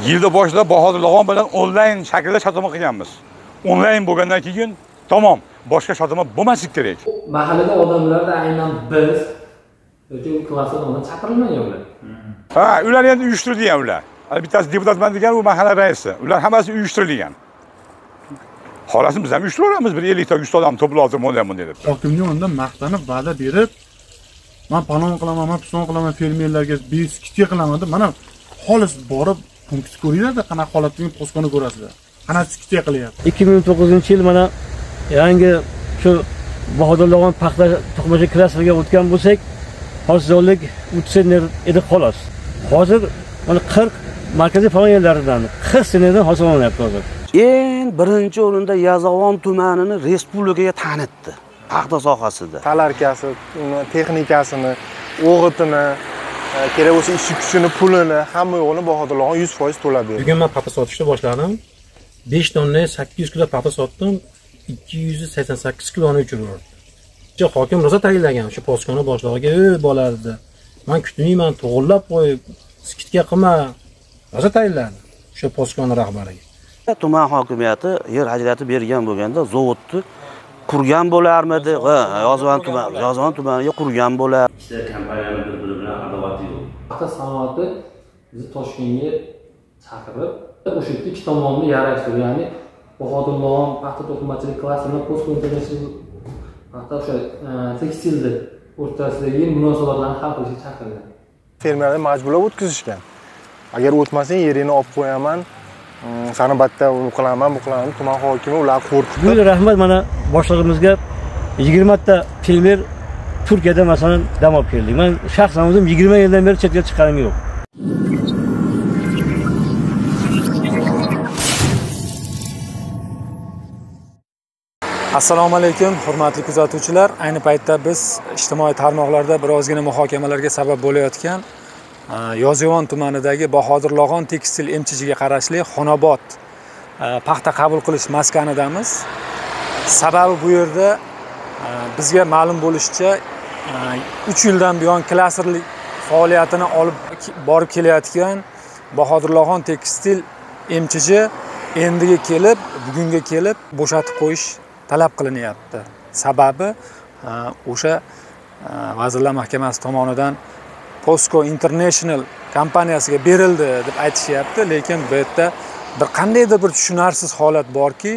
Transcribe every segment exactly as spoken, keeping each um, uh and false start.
Yilda boshida Bahodir Log'on bilan onlayn shaklda shartnoma qilganmiz. Onlayn bo'lgandan keyin tamom, boshqa shartnoma bo'lmaslik kerak. Mahallada odamlarda aynan biz yoki klassda ona chaqirilmagan ular. Ha, ular endi uyushtirilgan ular. Bittasi deputatman degan u mahalla raisi. Ular hammasi uyushtirilgan. Xolasini biz ham uyushtiramiz, bir ellik ta yuz ta odam to'plab onlayn bunday deb. Hokimga undan maqtanib va'da berib, men palon qilaman, men pison qilaman, fermerlarga beskitga qilaman deb, mana xolis borib punkt ko'ringlar-da, qanaqa holatdagi poskani ko'rasizlar. Qanaqa skitga qilyapti. ikki ming to'qqizinchi yil mana yangi shu Bahodir Log'on paxta to'qimachi klassiga o'tgan bo'lsak, hosillik uch sener edi xolos. Hozir mana qirq markaziy falon yerlaridan qirq senerdan hosil olyapti hozir. Eng birinchi o'rinda Yazovon tumanini respublikaga tanitdi paxta sohasida. Talarkasi, texnikasini, o'g'itini, kerak bo'lsa ish kuchini, pulini, hamma yo'g'ini Bahodir Log'on yuz foiz to'lab berdi. Bugun men paxta sotishni boshladim. besh tonna sakkiz yuz kilo paxta sotdim, ikki yuz sakson sakkiz kiloni o'chirdim. O'sha hokim rosa tayinlagan o'sha poskoni boshlig'iga, "Ey bola" dedi. Men kutmayman, to'g'irlab qo'yib, skitga qilma. Rosa tayinladi o'sha poskoni rahbariga. Tuman hokimiyati yer ajratib bergan bo'lganda zavodni qurgan bo'larmidi? Va Yozovon tuman, Yozovon tumaniga qurgan bo'lar. Ikkita kompaniyaning bir-biri bilan adovati yo'q. Paxta sanoati bizni Toshkentga chaqirib, o'sha ikki tomonni yarashtirib, ya'ni Bahodir Log'on paxta to'qimachilik klassini Posko International paxta o'sha tekstilni o'rtasidagi munosabatlarni hal qilishga chaqirgan. Fermerlar majburlab o'tkazishgan. Agar o'tmasang yeringni olib qo'yaman, sani batta uni qilaman, bu qilaman, tuman hokimi ular qo'rqitdi. Bu rahmat mana boshlig'imizga yigirma ta fermer Turkiyada masalan dam olib keldik. Men shaxsan o'zim yigirma yildan beri chetga chiqqanim yo'q. Assalomu alaykum, hurmatli kuzatuvchilar. Ayni paytda biz ijtimoiy tarmoqlarda birozgina muhokamalarga sabab bo'layotgan Yozyovon tumanidagi Bahodir Log'on tekstil M C H ga qarashli Xonobod paxta qabul qilish maskanidamiz. Sababi bu yerda bizga ma'lum bo'lishicha uch yildan buyon klasterlik faoliyatini olib borib kelayotgan Bahodir Log'on tekstil M C H endiga kelib, bugunga kelib bo'shatib qo'yish talab qilinyapti. Sababi o'sha Vazirlar Mahkamasi tomonidan Posko International kompaniyasiga berildi deb aytishyapti, lekin bu yerda bir qandaydir bir tushunarsiz holat borki,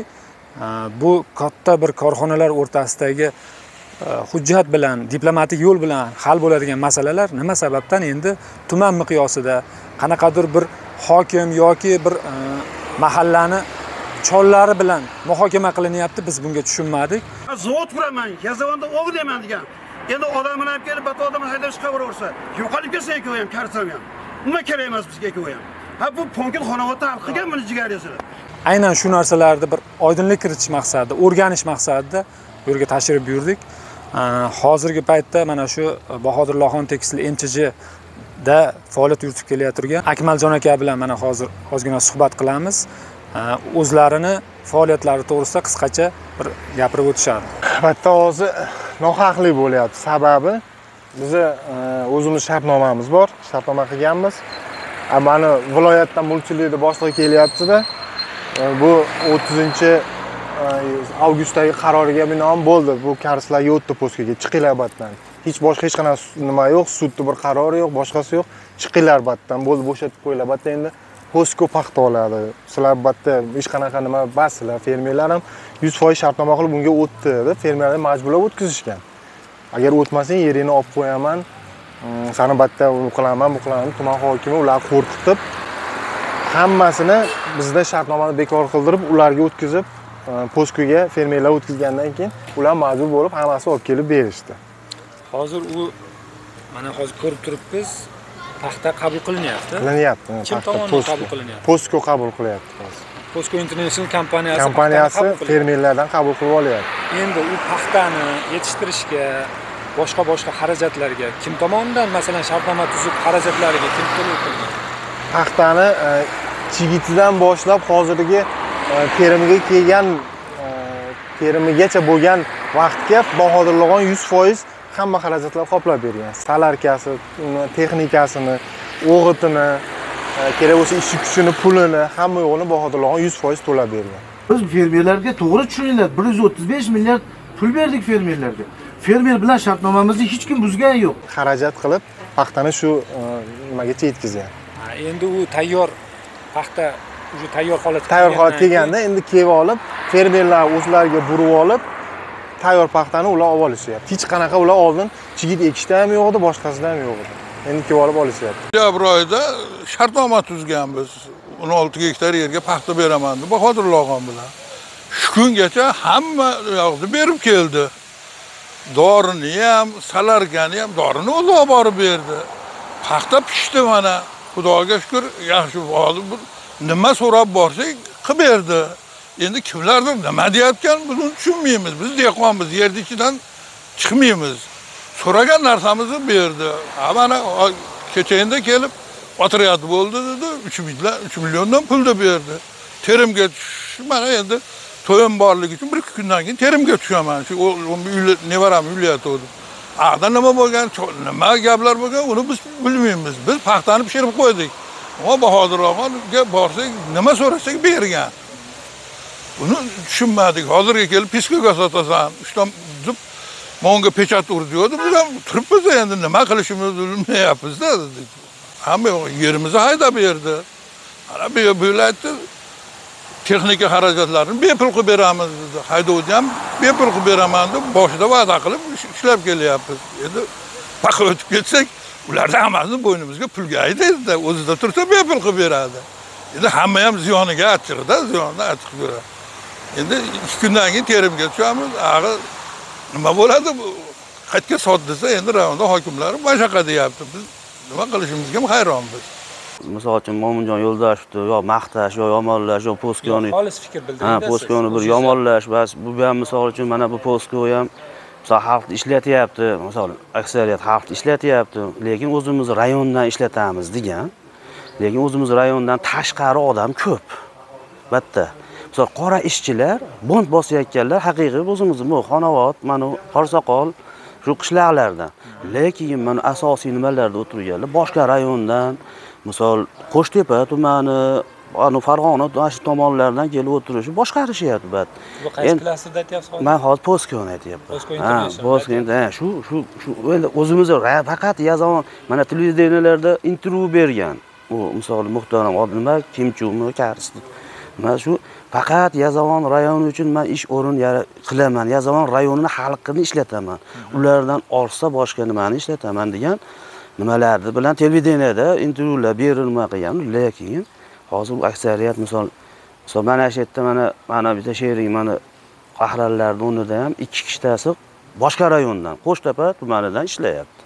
bu katta bir korxonalar o'rtasidagi hujjat bilan, diplomatik yo'l bilan hal bo'ladigan masalalar nima sababdan endi tuman miqyosida qanaqadir bir hokim yoki bir mahallani chollari bilan muhokama qilinyapti, biz bunga tushunmadik. Zavod quraman, Yazovonda o'g'irlayman degan. Endi odamni olib kelib, bat odamni haydab chiqaversa, yo'qolib ketsa kerak ham, karsam ham. Nima kerak emas bizga kerak ham. Ha bu Ponkin Xonobodda hal qilgan buni jigariyasini. Aynan shu narsalarni bir oydinlik kiritish maqsadida, o'rganish maqsadida bu yerga tashrif buyurdik. Hozirgi paytda mana shu Bahodir Log'on tekstil M C H da faoliyat yuritib kelayotgan Akmaljon aka bilan mana hozir ozgina suhbat qilamiz. O'zlarini faoliyatlari to'g'risida qisqacha bir gapirib o'tishadi. Albatta hozir nohaqlik bo'lyapti. Sababi biz o'zimiz shartnomamiz bor, shartnoma qilganmiz. Mana viloyatdan mulkchilikda boshlig'i kelyapti-da. Bu o'ttizinchi avgustdagi qaroriga binoan bo'ldi. Bu karslarga o'tdi poskaga, chiqinglar batdan. Hech boshqa hech qanaqa nima yo'q, sudda bir qarori yo'q, boshqasi yo'q. Chiqinglar batdan, bo'ldi, bo'shatib qo'yinglar. Batdan endi Posko paxta oladi. Sizlar batda hech qanaqa nima baslar, fermerlar ham yuz foiz shartnoma qilib bunga o'tdi deb fermerlar majburlab o'tkazishgan. Agar o'tmasang yeringni olib qo'yaman, sani batda uni qilaman, bu qilaman, tuman hokimi ular qo'rqitib hammasini bizda shartnomani bekor qildirib, ularga o'tkazib, Poskoga fermerlar o'tkazgandan keyin ular majbur bo'lib hammasi olib kelib berishdi. Hozir u mana hozir ko'rib turibmiz, paxta qabul qilinyapti. Qilinyapti. Kim tomonidan qabul qilinyapti? Posko qabul qilyapti. Posko International kompaniyasi kompaniyasi fermerlardan qabul qilib olyapti. Endi u paxtani yetishtirishga, boshqa boshqa xarajatlarga kim tomonidan, masalan, shartnoma tuzib xarajatlariga kim to'lov qilgan? Paxtani chigitidan boshlab hozirgi terimiga kelgan terimigacha bo'lgan vaqtga Bahodir Log'on yuz foiz hamma xarajatlar qoplab bergan. Salarkasi, texnikasini, o'g'itini, kerak bo'lsa ish kuchini, pulini, hamma yo'g'ini Bahodir Log'on yuz foiz to'lab bergan. Biz fermerlarga to'g'ri tushuninglar, bir yuz o'ttiz besh milliard pul berdik fermerlarga. Fermer bilan shartnomamizni hech kim buzgani yo'q. Xarajat qilib paxtani shu nimaga yetkazgan. Endi u tayyor paxta уже tayyor holatga tayyor holatga kelganda endi kelib olib, fermerlar o'zlariga burib olib, tayyor paxtani ular olib olishyapti. Hech qanaqa ular oldin chigit ekishda ham yo'q edi, boshqasida ham yo'q edi. Endi kelib olib olishyapti. Dekabr oyida shartnoma tuzganmiz. o'n olti gektar yerga paxta beraman deb Bahodir Log'on bilan. Shu kungacha hamma yoqda berib keldi. Dorini ham, salargani ham dorini o'zi olib borib berdi. Paxta pishdi mana. Xudoga shukr, yaxshi bo'ldi. Nima so'rab borsak, qilib berdi. Endi kimlardir nima deyotgan, buni tushunmaymiz. Biz dehqonmiz, yer ichidan chiqmaymiz. So'ragan narsamizni berdi. Ha mana kechaganda kelib otryad bo'ldi dedi, uch milliondan pul da berdi. Terimga tush, mana endi to'yim borligi uchun bir ikki kundan keyin terimga tushaman. Shu nevaram uylayotdi. Aqda nima bo'lgan, nima gaplar bo'lgan, uni biz bilmaymiz. Biz paxtani pishirib qo'ydik. Ammo Bahodir Log'onga borsak, nima so'rasak bergan. Buni tushunmadik. Hozirga kelib piskaga sotasan, uchdan deb monga pechat urdi dedi. Biz ham turibmiz endi nima qilishimizni bilmayapmiz-da dedik. Hamma yerimizni haydab berdi. Mana bu bo'laydi. Texnika xarajatlarini bepul qilib beramiz dedi. Haydovchi ham bepul qilib beraman deb boshida va'da qilib ishlab kelyapmiz. Endi paqa o'tib ketsak, ularda hammasini bo'ynimizga pulga aytadi-da, o'zida tursa bepul qilib beradi. Endi hamma ham ziyoniga achchiqda, ziyonni achchiq ko'radi. Endi ikki kundan keyin terimga tushamiz. Ag'i nima bo'ladi bu? Qaytga sot desa, endi rayonda hokimlar mashaqqat deyapti. Biz nima qilishimizga ham hayronmiz. Misol uchun Mo'minjon Yo'ldashevni yo maqtash, yo yomonlash, yo postkoni. Xolis fikr bildirdingiz. Ha, postkoni bir yomonlash, bas bu ham misol uchun mana bu postko ham misol xalqni ishlatyapti, misol aksariyat xalqni ishlatyapti, lekin o'zimiz rayondan ishlatamiz degan. Lekin o'zimiz rayondan tashqari odam ko'p. Bitta. Misol qora ishchilar, bond bosayotganlar haqiqiy o'zimiz bu Xonobod, mana Qorsoqol shu qishloqlardan. Lekin mana asosiy nimalarda o'tirganlar boshqa rayondan, misol Qo'shtepa tumani, ana Farg'ona shu tomonlardan kelib o'tirishi boshqarishyapti bat. Bu qaysi klassida aytyapsiz hozir? Men hozir postkoni aytyapman. Postko International. Ha, postko, shu shu shu endi o'zimiz faqat yozon mana televideniyalarda intervyu bergan. U misol muhtaram nima Kimchumi, Karsdi. Men shu faqat Yazovon rayoni uchun men ish o'rin qilaman. Yazovon rayonini xalqini ishlataman. Ulardan olsa boshqa nimani ishlataman degan nimalarni bilan televideniyada intervyular berilma qilgan, lekin hozir bu aksariyat misol misol mana shu yerda mana mana bitta she'ring mana qahralarning o'rnida ham ikki kishtasi boshqa rayondan, Qo'shtepa tumanidan ishlayapti.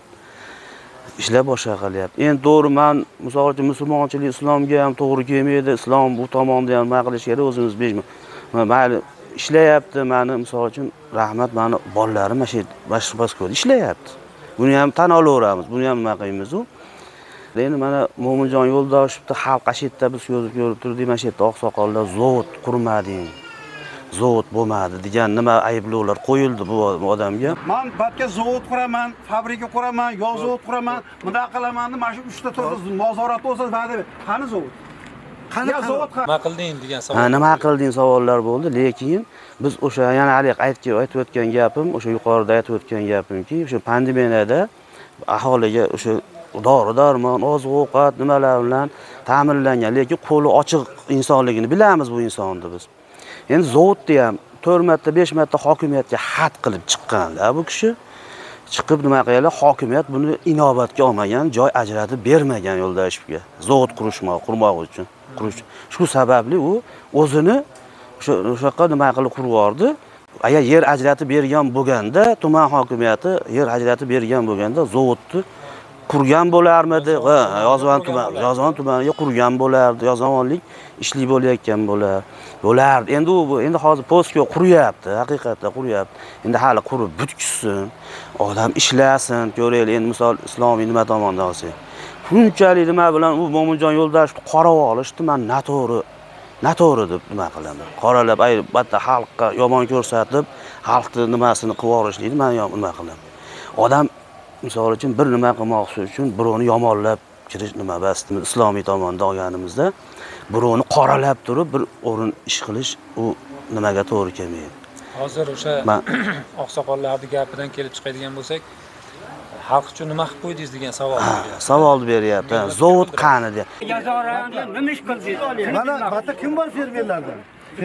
Ishlar boshqa qilyapti. Endi to'g'ri men misol uchun musulmonchilik islomga ham to'g'ri kelmaydi. Islom bu tomonda ham nima qilish kerak, o'zimiz bilmaymiz. Mayli ishlayapti, meni misol uchun rahmat, meni bolalarim mana shu boshqa ishlayapti. Buni ham tan olaveramiz, buni ham nima qilamiz u. Endi mana Mo'minjon Yo'ldashevni xalq ashitda biz ko'rib ko'rib turdik, mana shu yerda oqsoqollar zavod qurmading. Zavod bo'lmadi degan nima ayblovlar qo'yildi bu odamga. Men batga zavod quraman, fabrika quraman, yo'l zavod quraman, bunday qilaman deb mana shu uchta to'rtta nazorat bo'lsa va'da ber. Qani zavod? Qani zavod? Nima qilding degan savol. Ha, nima qilding savollar bo'ldi, lekin biz o'sha yana hali aytib aytib o'tgan gapim, o'sha yuqorida aytib o'tgan gapimki, o'sha pandemiyada aholiga o'sha dori-darmon, oziq-ovqat nimalar bilan ta'minlangan, lekin qo'li ochiq insonligini bilamiz bu insonni biz. Endi zavodni ham to'rt marta, besh marta hokimiyatga xat qilib chiqqanlar bu kishi. Chiqib nima qilganlar, hokimiyat buni inobatga olmagan, joy ajratib bermagan Yo'ldashevga. Zavod qurishmoq, qurmoq uchun. Qurish. Shu sababli u o'zini o'sha o'shaqa nima qilib qurib yubordi. Agar yer ajratib bergan bo'lganda, tuman hokimiyati yer ajratib bergan bo'lganda zavodni qurgan bo'larmidi? Va Yozovon tumani, Yozovon tumaniga qurgan bo'lardi. Yozovonlik ishli bo'layotgan bo'lar. Bo'lardi. Endi u endi hozir postga quryapti, haqiqatda quryapti. Endi hali qurib bitkizsin, odam ishlasin, ko'raylik. Endi misol islomiy nima tomondan olsak. Shunchalik nima bilan u Mo'minjon Yo'ldashevni qorab olishdi, men noto'g'ri, noto'g'ri deb nima qilaman. Qoralab, ay, batta xalqqa yomon ko'rsatib, xalqning nimasini qilib yorishlikni men nima qilaman. Odam misol uchun bir nima qilmoqchi uchun birovni yomonlab kirish nima bastimiz islomiy tomonda olganimizda birovni qoralab turib bir o'rin ish qilish u nimaga to'g'ri kelmaydi. Hozir o'sha oqsoqollarning gapidan kelib chiqadigan bo'lsak, xalq uchun nima qilib qo'ydingiz degan savol beryapti. Savol beryapti. Zavod qani deb. Yazor rayonida nima ish qildingiz? Mana bitta kim bor fermerlarda?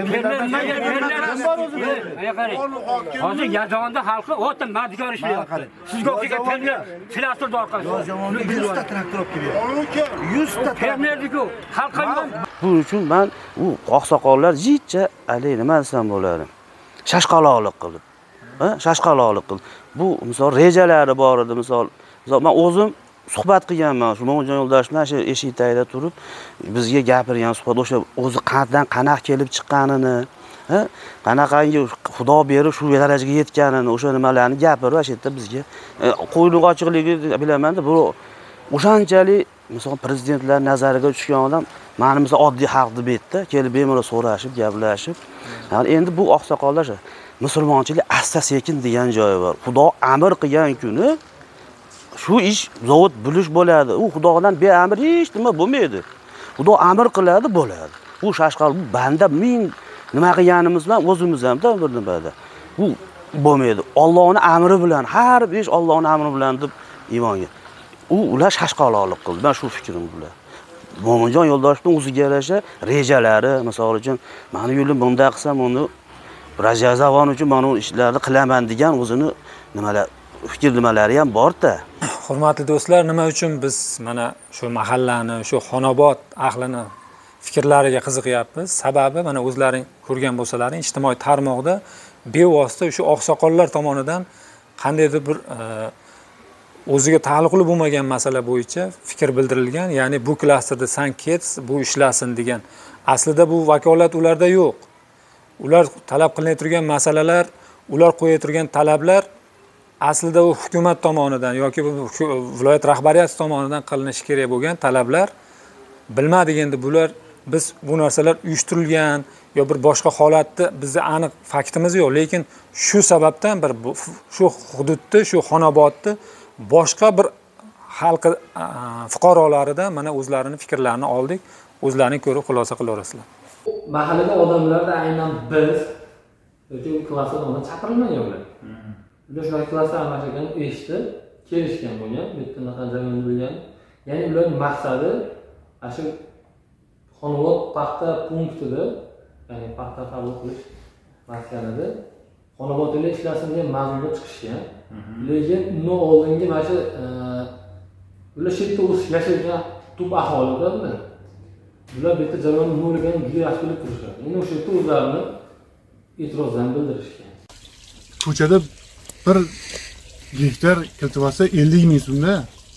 Hozir Yazonda xalqi o'ta madkor ishlayapti. Sizga o'xshagan fermer filastr orqasida yuz ta traktor olib kelyapti. yuz ta fermerdiku xalqqa Buning uchun men u oqsoqollar jitcha alay nima desam bo'ladi. Shashqaloqlik qilib, ha, shashqaloqlik qilib. Bu misol rejalari bor edi, misol, misol men o'zim suhbat qilganman shu Mo'minjon yo'ldosh bilan shu eshik tagida turib bizga gapirgan suhbat o'sha o'zi qandan qanaqa kelib chiqqanini, ha, qanaqangi Xudo berib shu darajaga yetganini, o'sha nimalarni gapirib o'sha yerda bizga qo'yliq ochiqligi bilaman-da, bu o'shanchalik misol prezidentlar nazariga tushgan odam meni misol oddiy xalq deb aytdi, kelib bemalol so'rashib, gaplashib. Yani endi bu oqsoqollar musulmonchilik asta sekin degan joyi bor. Xudo amr qilgan kuni shu ish zavod bo'lish bo'ladi. U Xudodan beamr hech nima bo'lmaydi. Xudo amr qiladi, bo'ladi. Bu shashqal, bu banda ming nima qilganimiz bilan o'zimiz ham da bir nimada. Bu bo'lmaydi. Allohning amri bilan, har bir ish Allohning amri bilan deb iymonga. U ular shashqaloqlik qildi. Men shu fikrim bilan. Mo'minjon yo'ldoshning o'ziga yarasha rejalari, misol uchun, meni yo'lim bunday qilsam, uni rajazavon uchun men u ishlarni qilaman degan o'zini nimalar fikr nimalari ham bor-da. Hurmatli do'stlar, nima uchun biz mana shu mahallani, shu Xonobod ahlini fikrlariga qiziqyapmiz? Sababi mana o'zlaring ko'rgan bo'lsalaring, ijtimoiy tarmoqda bevosita shu oqsoqollar tomonidan qandaydir bir o'ziga taalluqli bo'lmagan masala bo'yicha fikr bildirilgan, ya'ni bu klasterda san ket, bu ishlasin degan. Aslida bu vakolat ularda yo'q. Ular talab qilinib turgan masalalar, ular qo'yib turgan talablar aslida u hukumat tomonidan yoki viloyat rahbariyati tomonidan qilinishi kerak bo'lgan talablar. Bilmadik endi bular biz bu narsalar uyushtirilgan yo bir boshqa holatda bizda aniq faktimiz yo'q, lekin shu sababdan bir shu hududni, shu Xonobodni boshqa bir xalqi fuqarolaridan mana o'zlarining fikrlarini oldik, o'zlarining ko'rib xulosa qilaverasizlar. Mahallada odamlarda aynan biz yoki u klassdan chaqirilmagan ular. Ular shu klassda almashgan eshitdi, kelishgan bo'lgan, bu yerda qanaqa jarayonni bilgan. Ya'ni ularning maqsadi shu Xonobod paxta punktida, ya'ni paxta qabul qilish maskanida Xonobodda ishlasin degan mazmunda chiqishgan. Lekin undan oldingi mana shu ular shu yerda o'sish yashaydigan tub aholilar ular. Bular bu yerda jarayonni nurigan juda yaxshi bilib turishadi. Endi o'sha yerda o'zlarini e'tirozdan bildirishgan. Ko'chada bir gektar kultivasiya ellik ming so'mda.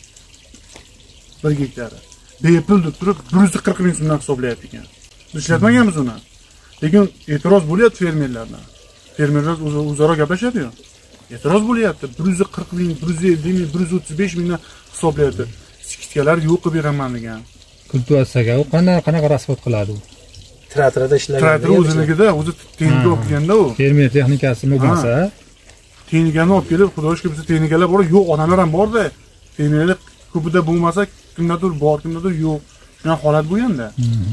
bir gektari. Bepul deb turib bir yuz qirq ming so'mdan hisoblayapti ekan. Biz ishlatmaganmiz uni. Lekin e'tiroz bo'lyapti fermerlardan. Fermerlar o'zaro gaplashyapti-yu. E'tiroz bo'lyapti. bir yuz qirq ming, bir yuz ellik ming, bir yuz o'ttiz besh mingdan hisoblayapti. Skitkalar yo'q qilib beraman degan. Kultivatsiyaga u qanday qanaqa rasvot qiladi u? Tratorda ishlagan. Trator o'ziligida, o'zi texnika olib kelganda u. Fermer texnikasi bo'lmasa, texnikani olib kelib, xudo shukr bizda texnikalar bor, yo'q, onalar ham bor-da. Fermerlar ko'pida bo'lmasa, kimdadir bor, kimdadir yo'q. Shunday holat bo'lganda.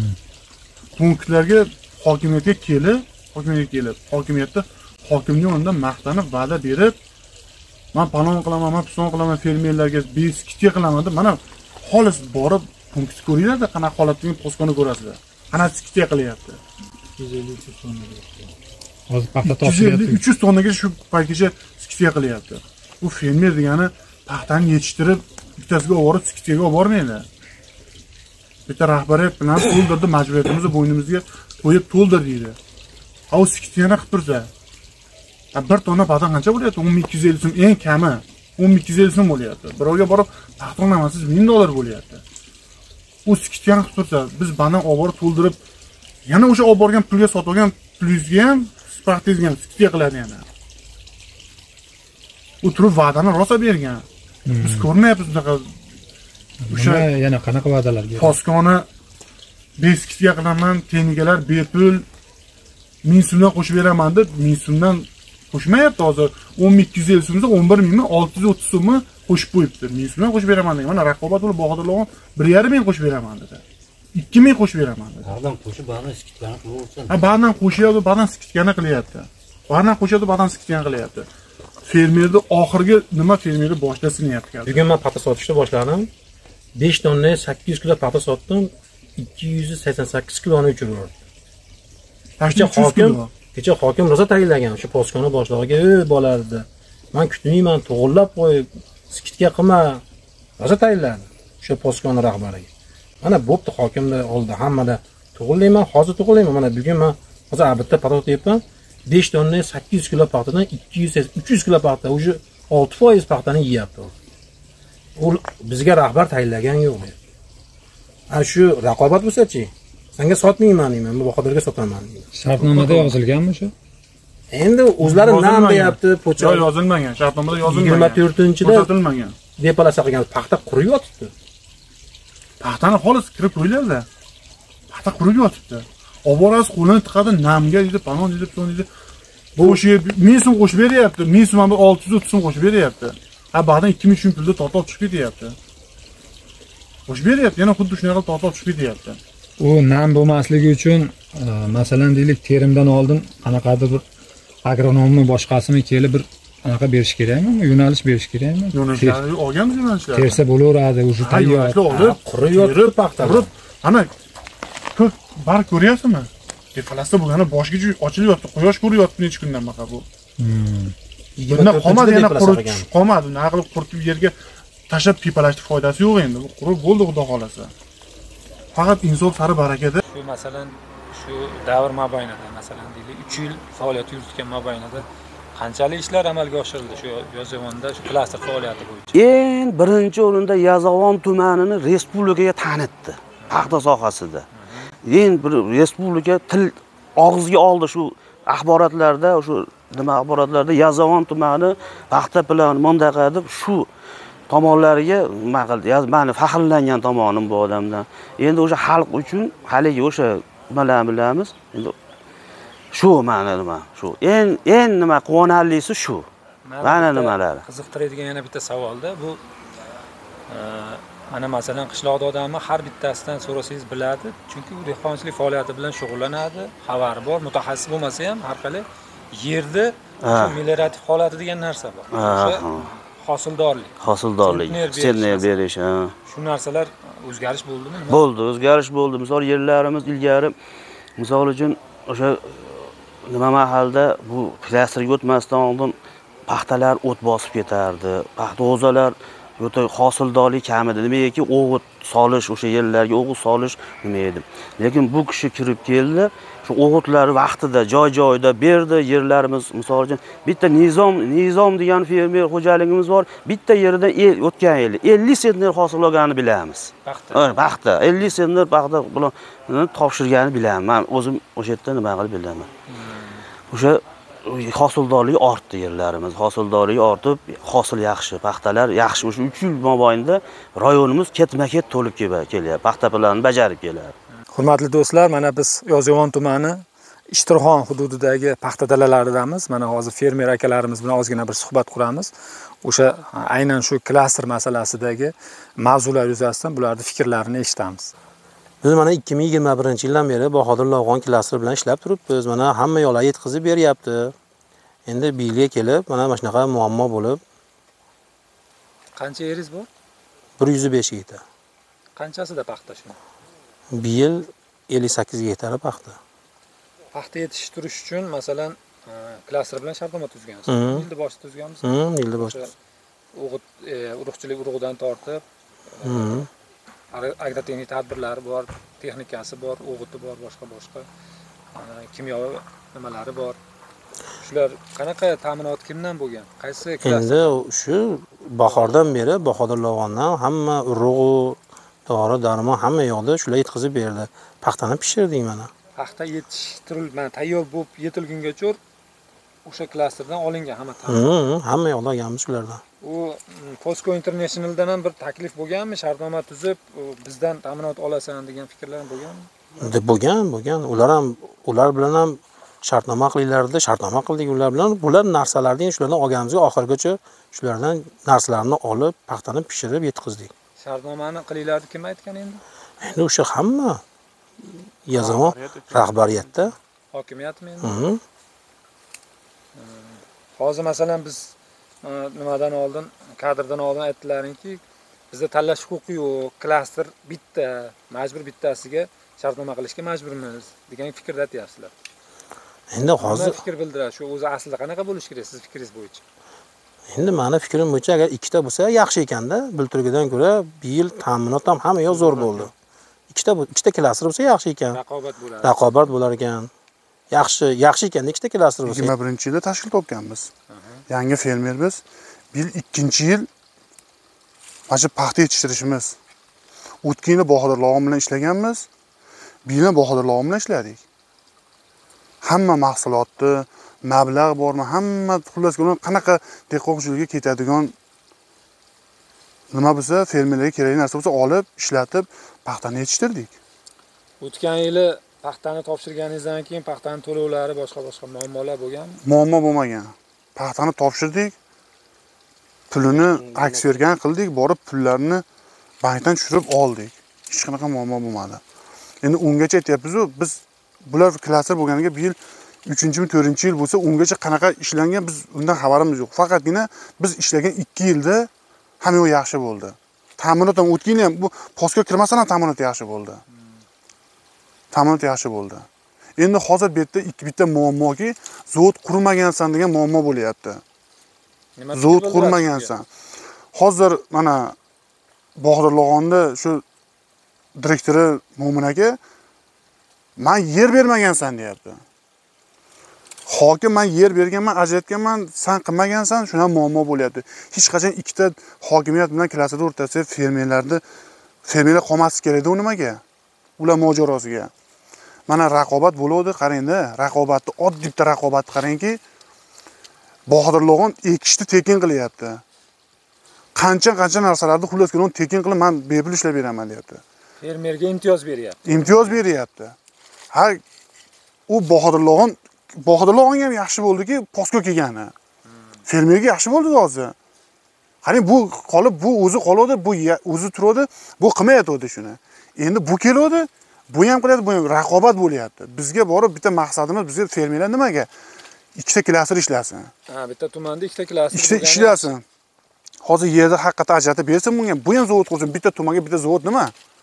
Punktlarga hokimiyatga kelib, hokimiyatga kelib, hokimiyatda hokimning yonida maqtanib va'da berib, men palon qilaman, men pison qilaman, fermerlarga beskitga qilaman deb, mana xolis borib punkt ko'ringlar-da, qanaqa holatdagi poskani ko'rasizlar. Qanaqa skitga qilyapti. yuz ellik uch yuz tonnaga. Hozir paxta toshyapti. uch yuz tonnaga shu paytgacha skitga qilyapti. Bu fermer degani paxtani yetishtirib, bittasiga olib borib skitga olib bormaydi. Bitta rahbariyat bilan to'ldirdi, majburiyatimizni bo'ynimizga qo'yib to'ldir deydi. Ha, u skitga qilib tursa, bir tonna paxta qancha bo'lyapti? o'n ming ikki yuz ellik so'm eng kami. o'n ming ikki yuz ellik so'm bo'lyapti. Birovga borib paxta olmasiz ming dollar bo'lyapti. U skitga qilib tursa, biz bandan olib borib to'ldirib, yana o'sha olib borgan pulga sotib olgan plyusga ham paxtangizga ham skitga qiladi yana. U turib va'dani rosa bergan. Biz ko'rmayapmiz bunaqa. O'sha yana qanaqa va'dalar berdi? Poskoni beskitga qilaman, texnikalar bepul ming so'mdan qo'shib beraman deb ming so'mdan qo'shmayapti hozir. o'n ming ikki yuz ellik so'mda o'n bir mingmi, olti yuz o'ttiz so'mmi qo'shib qo'yibdi. Men bilan qo'shib beraman degan. Mana raqobat bo'lib Bahodirlar bir yarim ming qo'shib beraman dedi. ikki ming qo'shib beraman dedi. Ba'zan qo'shib, ba'zan sikitgani qilaversin. Ha, ba'zan qo'shyapti, ba'zan sikitgani qilyapti. Ba'zan qo'shyapti, ba'zan sikitgani qilyapti. Fermerni oxirgi nima fermerni boshida sinyapti. Bugun men paxta sotishni boshladim. besh tonna sakkiz yuz kilo paxta sotdim. ikki yuz sakson sakkiz kiloni o'chirdim. Kecha hokim, kecha hokim rosa tayinlagan shu poskoni boshlig'iga, "Ey bola" dedi. "Men kutmayman, to'g'irlab qo'y, skitga qilma." Rosa tayinladi o'sha poskoni rahbariga. Mana bo'pti, hokimni oldida hammada to'g'irlayman, hozir to'g'irlayman. Mana bugun men hozir albatta paxta deyapman. besh tonna sakkiz yuz kilo paxtadan ikki yuz uch yuz kilo paxta, o'sha olti foiz paxtani yeyapti. U bizga rahbar tayinlagan yo'q. Ana shu raqobat bo'lsa-chi, senga sotmayman deyman, men Bahodirga sotaman deyman. Shartnomada yozilganmi shu? Endi o'zlari nam deyapti, po'cha yozilmagan, shartnomada yozilmagan. yigirma to'rtinchida ko'rsatilmagan. Depolasiya qilgan paxta qurib yotibdi. Paxtani xolis kirib qo'yiladi. Paxta qurib yotibdi. Oborasi qo'lini tiqadi, namga dedi, panon dedi, son dedi. Bu o'sha ming so'm qo'shib beryapti, ming so'm ham olti yuz o'ttiz so'm qo'shib beryapti. Ha, ba'dan ikki ming so'm pulda tortib chiqib ketyapti. Qo'shib beryapti, yana xuddi shunaqa tortib chiqib ketyapti. U nam bo'lmasligi uchun, masalan deylik, terimdan oldin qanaqadir bir agronommi boshqasini kelib bir anaqa berish kerakmi? Yo'nalish berish kerakmi? Yo'nalishlarni olganmiz yo'nalishlarni. Tersa bo'laveradi, o'sha tayyor. olib, qurib yotib paxta. Qurib, ana ko'p bar ko'ryapsizmi? Depolasiya bo'lgani boshga ochilib yotdi, quyosh ko'rib yotdi necha kundan baqa bu. Bundan qolmadi, yana qurib qolmadi. Nima qilib quritib yerga tashlab pipalashni foydasi yo'q endi. Bu qurib bo'ldi, xudo xolasa. Faqat insof sari barakada. Shu masalan, shu davr mobaynida, masalan deylik, uch yil faoliyat yuritgan mobaynida qanchalik ishlar amalga oshirildi shu Yozyovonda, shu klaster faoliyati bo'yicha? Eng birinchi o'rinda Yozyovon tumanini respublikaga tanitdi paxta sohasida. Eng bir respublika til og'izga oldi shu axborotlarda, shu nima axborotlarda Yozyovon tumani paxta plani mondaqa deb shu tomonlariga nima qildi. Meni faxrlangan tomonim bu odamdan. Endi o'sha xalq uchun haligi o'sha nimalarni bilamiz. Endi shu ma'na nima? Shu eng eng nima quvonarlisi shu. Mana nimalari. Qiziqtiradigan yana bitta savolda bu mana masalan qishloqda odamni har bittasidan so'rasangiz biladi, chunki u dehqonchilik faoliyati bilan shug'ullanadi, xabari bor, mutaxassis bo'lmasa ham har qalay yerda shu meliorativ holati degan narsa bor. O'sha hosildorlik. Hosildorlik, sentner berish, ha. Shu narsalar o'zgarish bo'ldimi? Bo'ldi, o'zgarish bo'ldi. Misol yerlarimiz ilgari misol uchun o'sha nima mahalda bu klasterga o'tmasdan oldin paxtalar o't bosib ketardi. Paxta o'zalar yo'ta hosildorlik kam edi. Nimagaki o'g'it solish, o'sha yerlarga o'g'it solish nima edi. Lekin bu kishi kirib keldi, shu o'g'itlar vaqtida joy-joyida berdi. Yerlarimiz misol uchun bitta Nizom, Nizom degan fermer xo'jaligimiz bor. Bitta yerida o'tgan yili ellik sentner hosil olganini bilamiz. Paxta. Paxta, ellik sentner paxta bilan topshirganini bilaman. Men o'zim o'sha yerda nima qilib bilaman. O'sha hosildorligi ortdi yerlarimiz. Hosildorligi ortib, hosil yaxshi, paxtalar yaxshi. O'sha uch yil mobaynida rayonimiz ketma-ket to'lib kelyapti. Paxta planini bajarib kelyapti. Hurmatli do'stlar, mana biz Yozyovon tumani Ishtirxon hududidagi paxta dalalaridamiz. Mana hozir fermer akalarimiz bilan ozgina bir suhbat quramiz. O'sha aynan shu klaster masalasidagi mavzular yuzasidan bularning fikrlarini eshitamiz. Biz mana ikki ming yigirma birinchi yildan beri Bahodir Log'on klasteri bilan ishlab turibmiz. Mana hamma yo'llar yetkazib beryapti. Endi bu yilga kelib, mana mana shunaqa muammo bo'lib. Qancha yeringiz bor? bir yuz besh gektar. Qanchasida paxta shu? Bu yil ellik sakkiz gektar paxta. Paxta yetishtirish uchun masalan klaster bilan shartnoma tuzgansiz. Yilda boshida tuzganmisiz? Hmm, yilda boshida. O'g'it, urug'chilik urug'idan tortib, agrotexnik tadbirlari bor, texnikasi bor, o'g'iti bor, boshqa-boshqa kimyoviy nimalari bor. Shular qanaqa ta'minot kimdan bo'lgan? Qaysi klaster? Endi shu bahordan beri Bahodir Log'ondan hamma urug', dori, darmon hamma yoqda shular yetkazib berdi. Paxtani pishirdik mana. Paxta yetishtirilib, mana tayyor bo'lib yetilgungacha o'sha klasterdan olingan hamma ta'minot. Hamma yoqda olganmiz shulardan. U Posco Internationaldan ham bir taklif bo'lganmi? Shartnoma tuzib, bizdan ta'minot olasan degan fikrlar ham bo'lganmi? Bo'lgan, bo'lgan. Ular ham ular bilan ham shartnoma qilinglar, shartnoma qildik ular bilan. Bular narsalarni shulardan olganimizga oxirgacha shulardan narsalarni olib, paxtani pishirib yetkazdik. Shartnomani qilinglar kim aytgan endi? Endi o'sha hamma yazama rahbariyatda. Hokimiyatmi endi? Hozir masalan biz nimadan oldin, kadrdan oldin aytdilaringki, bizda tanlash huquqi yo'q, klaster bitta, majbur bittasiga shartnoma qilishga majburmiz degan fikrda aytyapsizlar. Endi hozir fikr bildiradi, shu o'zi aslida qanaqa bo'lishi kerak siz fikringiz bo'yicha? Endi meni fikrim bo'yicha agar ikkita bo'lsa yaxshi ekanda, bulturgidan ko'ra bir yil ta'minot ham hamma yoq zo'r bo'ldi. Ikkita ikkita klaster bo'lsa yaxshi ekan. Raqobat bo'ladi. Raqobat bo'lar ekan. Yaxshi, yaxshi ekan ikkita klaster bo'lsa. yigirma birinchi yilda tashkil topganmiz. Yangi fermer biz. Bir ikkinchi yil mana shu paxta yetishtirishimiz. O'tgan yili Bahodir log'im bilan ishlaganmiz. Bu yil Bahodir log'im bilan ishladik. Hamma mahsulotni, mablag' bormi, hamma xullas qanaqa dehqonchilikka ketadigan nima bo'lsa, fermerlarga kerakli narsa bo'lsa olib, ishlatib, paxtani yetishtirdik. O'tgan yili paxtani topshirganingizdan keyin paxtani to'lovlari boshqa-boshqa muammolar bo'lganmi? Muammo bo'lmagan. Paxtani topshirdik. Pulini aksiyergan qildik, borib pullarni bankdan tushirib oldik. Hech qanaqa muammo bo'lmadi. Endi ungacha aytyapmiz-ku, biz bular klaster bo'lganiga bir yil uchinchi mi to'rtinchi yil bo'lsa, ungacha qanaqa ishlangan biz undan xabarimiz yo'q. Faqatgina biz ishlagan ikki yilda hamma yo'q yaxshi bo'ldi. Ta'minot ham o'tgan yil ham bu postga kirmasdan ham ta'minot yaxshi bo'ldi. Ta'minot yaxshi bo'ldi. Endi hozir bu yerda ikki bitta muammoki, zavod qurmagansan degan muammo bo'lyapti. Zavod qurmagansan. Hozir mana Bahodir log'onda shu direktori Mo'min aka men yer bermagansan deyapti. Hokim men yer berganman, ajratganman, sen qilmagansan, shuna muammo bo'lyapti. Hech qachon ikkita hokimiyat bilan klaster o'rtasida fermerlarni fermerlar qolmasligi kerak edi u nimaga? Ular mojarosiga. Mana raqobat bo'ladi, qarangda, raqobatni oddiy bitta raqobatni qarangki, Bahodir log'on ekishni tekin qilyapti. Qancha-qancha narsalarni xullas qilib tekin qilib men bepul ishlab beraman deyapti. Fermerga imtiyoz beryapti. Imtiyoz beryapti. Ha, u Bahodir log'on Bahodir log'on ham yaxshi bo'ldiki, postga kelgani. Fermerga yaxshi bo'ldi hozir. Qarang, bu qolib, bu o'zi qoladi, bu o'zi turadi, bu qilmayotdi shuni. Endi bu keladi, bu ham qiladi, bu ham raqobat bo'lyapti. Bizga borib bitta maqsadimiz, bizga fermerlar nimaga? Ikkita klaster ishlasin. Ha, bitta tumanda ikkita klaster ikkita ishlasin. Hozir yerda haqiqatan ajratib bersin bunga, bu ham zavod qursin, bitta tumanga bitta zavod nima?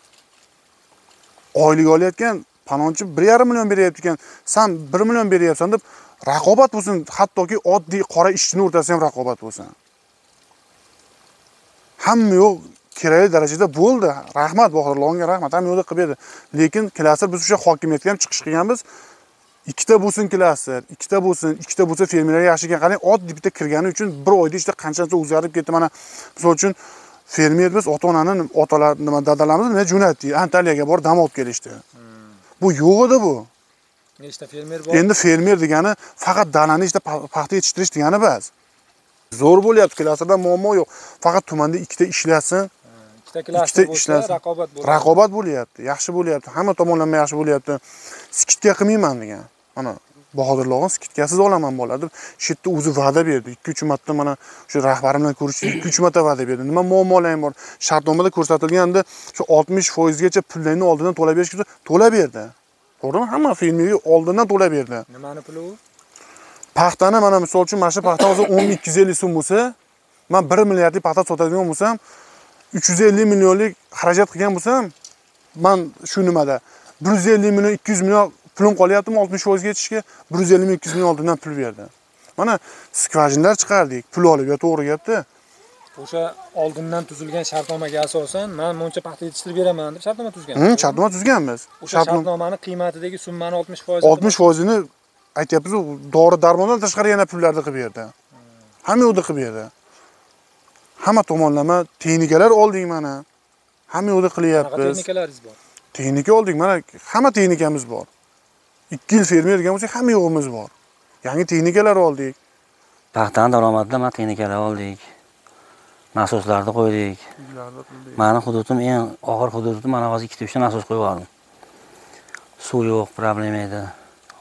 Oylik olayotgan palonchi bir yarim million beryapti ekan, sen bir million beryapsan deb raqobat bo'lsin, hattoki oddiy qora ishchini o'rtasida ham raqobat bo'lsin. Hamma yo'q kerakli darajada bo'ldi. Rahmat Bahodir log'onga rahmat, hamma yo'lda qilib berdi. Lekin klaster biz o'sha hokimiyatga ham chiqish qilganmiz. Ikkita bo'lsin klaster, ikkita bo'lsin, ikkita bo'lsa fermerlar yaxshi ekan. Qarang, oddiy bitta kirgani uchun bir oyda ishda qanchacha o'zgarib ketdi. Mana misol uchun fermer biz ota-onani, otalar, nima dadalarimizni nima jo'natdik, Antaliyaga borib dam olib kelishdi. Bu yo'q edi bu. Nechta fermer bor? Endi fermer degani faqat dalani ichida paxta yetishtirish degani emas. Zo'r bo'lyapti, klasterda muammo yo'q. Faqat tumanda ikkita ishlatsin. Ikkita klaster bo'lsa raqobat bo'ladi. Raqobat bo'lyapti, yaxshi bo'lyapti. Hamma tomonlama yaxshi bo'lyapti. Skidka qilmayman degan. Mana Bahodir log'on skidkasiz olaman bo'ladi. Shu yerda o'zi va'da berdi. ikki uch marta mana shu rahbarim bilan ko'rishdik, ikki uch marta va'da berdi. Nima muammolaring bor? Shartnomada ko'rsatilganda shu oltmish foiz gacha pullarni oldindan to'lab berish kerak, to'lab berdi. To'g'rimi? Hamma fermerga oldindan to'lab berdi. Nimani puli u? Paxtani mana misol uchun mana shu paxta hozir o'n ikki yuz ellik so'm bo'lsa, men bir milliardlik paxta sotadigan bo'lsam, uch yuz ellik millionlik xarajat qilgan bo'lsam, men shu nimada bir yuz ellik million, ikki yuz million pulim qolyaptimi oltmish foiz ga yetishga, bir yuz ellik ming, ikki yuz ming oldindan pul berdi. Mana skvajinlar chiqardik, pul olib, yo to'g'ri gapda. O'sha oldindan tuzilgan shartnomaga asosan men buncha paxta yetishtirib beraman deb shartnoma tuzgan. Hı, shartnoma tuzganmiz. O'sha shartnomani qiymatidagi summani oltmish foiz oltmish foizini aytyapmiz, dori darmondan tashqari yana pullarni qilib berdi. Hamma yo'lda qilib berdi. Hamma tomonlama texnikalar oldik mana. Hamma yo'lda qilyapmiz. Texnikalaringiz bor. Texnika oldik, mana hamma texnikamiz bor. ikki yil fermer degan bo'lsak, hamma yo'g'imiz bor. Yangi texnikalar oldik. Paxtaning daromadida mana texnikalar oldik. Nasoslarni qo'ydik. Meni hududim eng og'ir hududim, mana hozir ikkita uchta nasos qo'yib oldim. Suv yo'q, problema edi.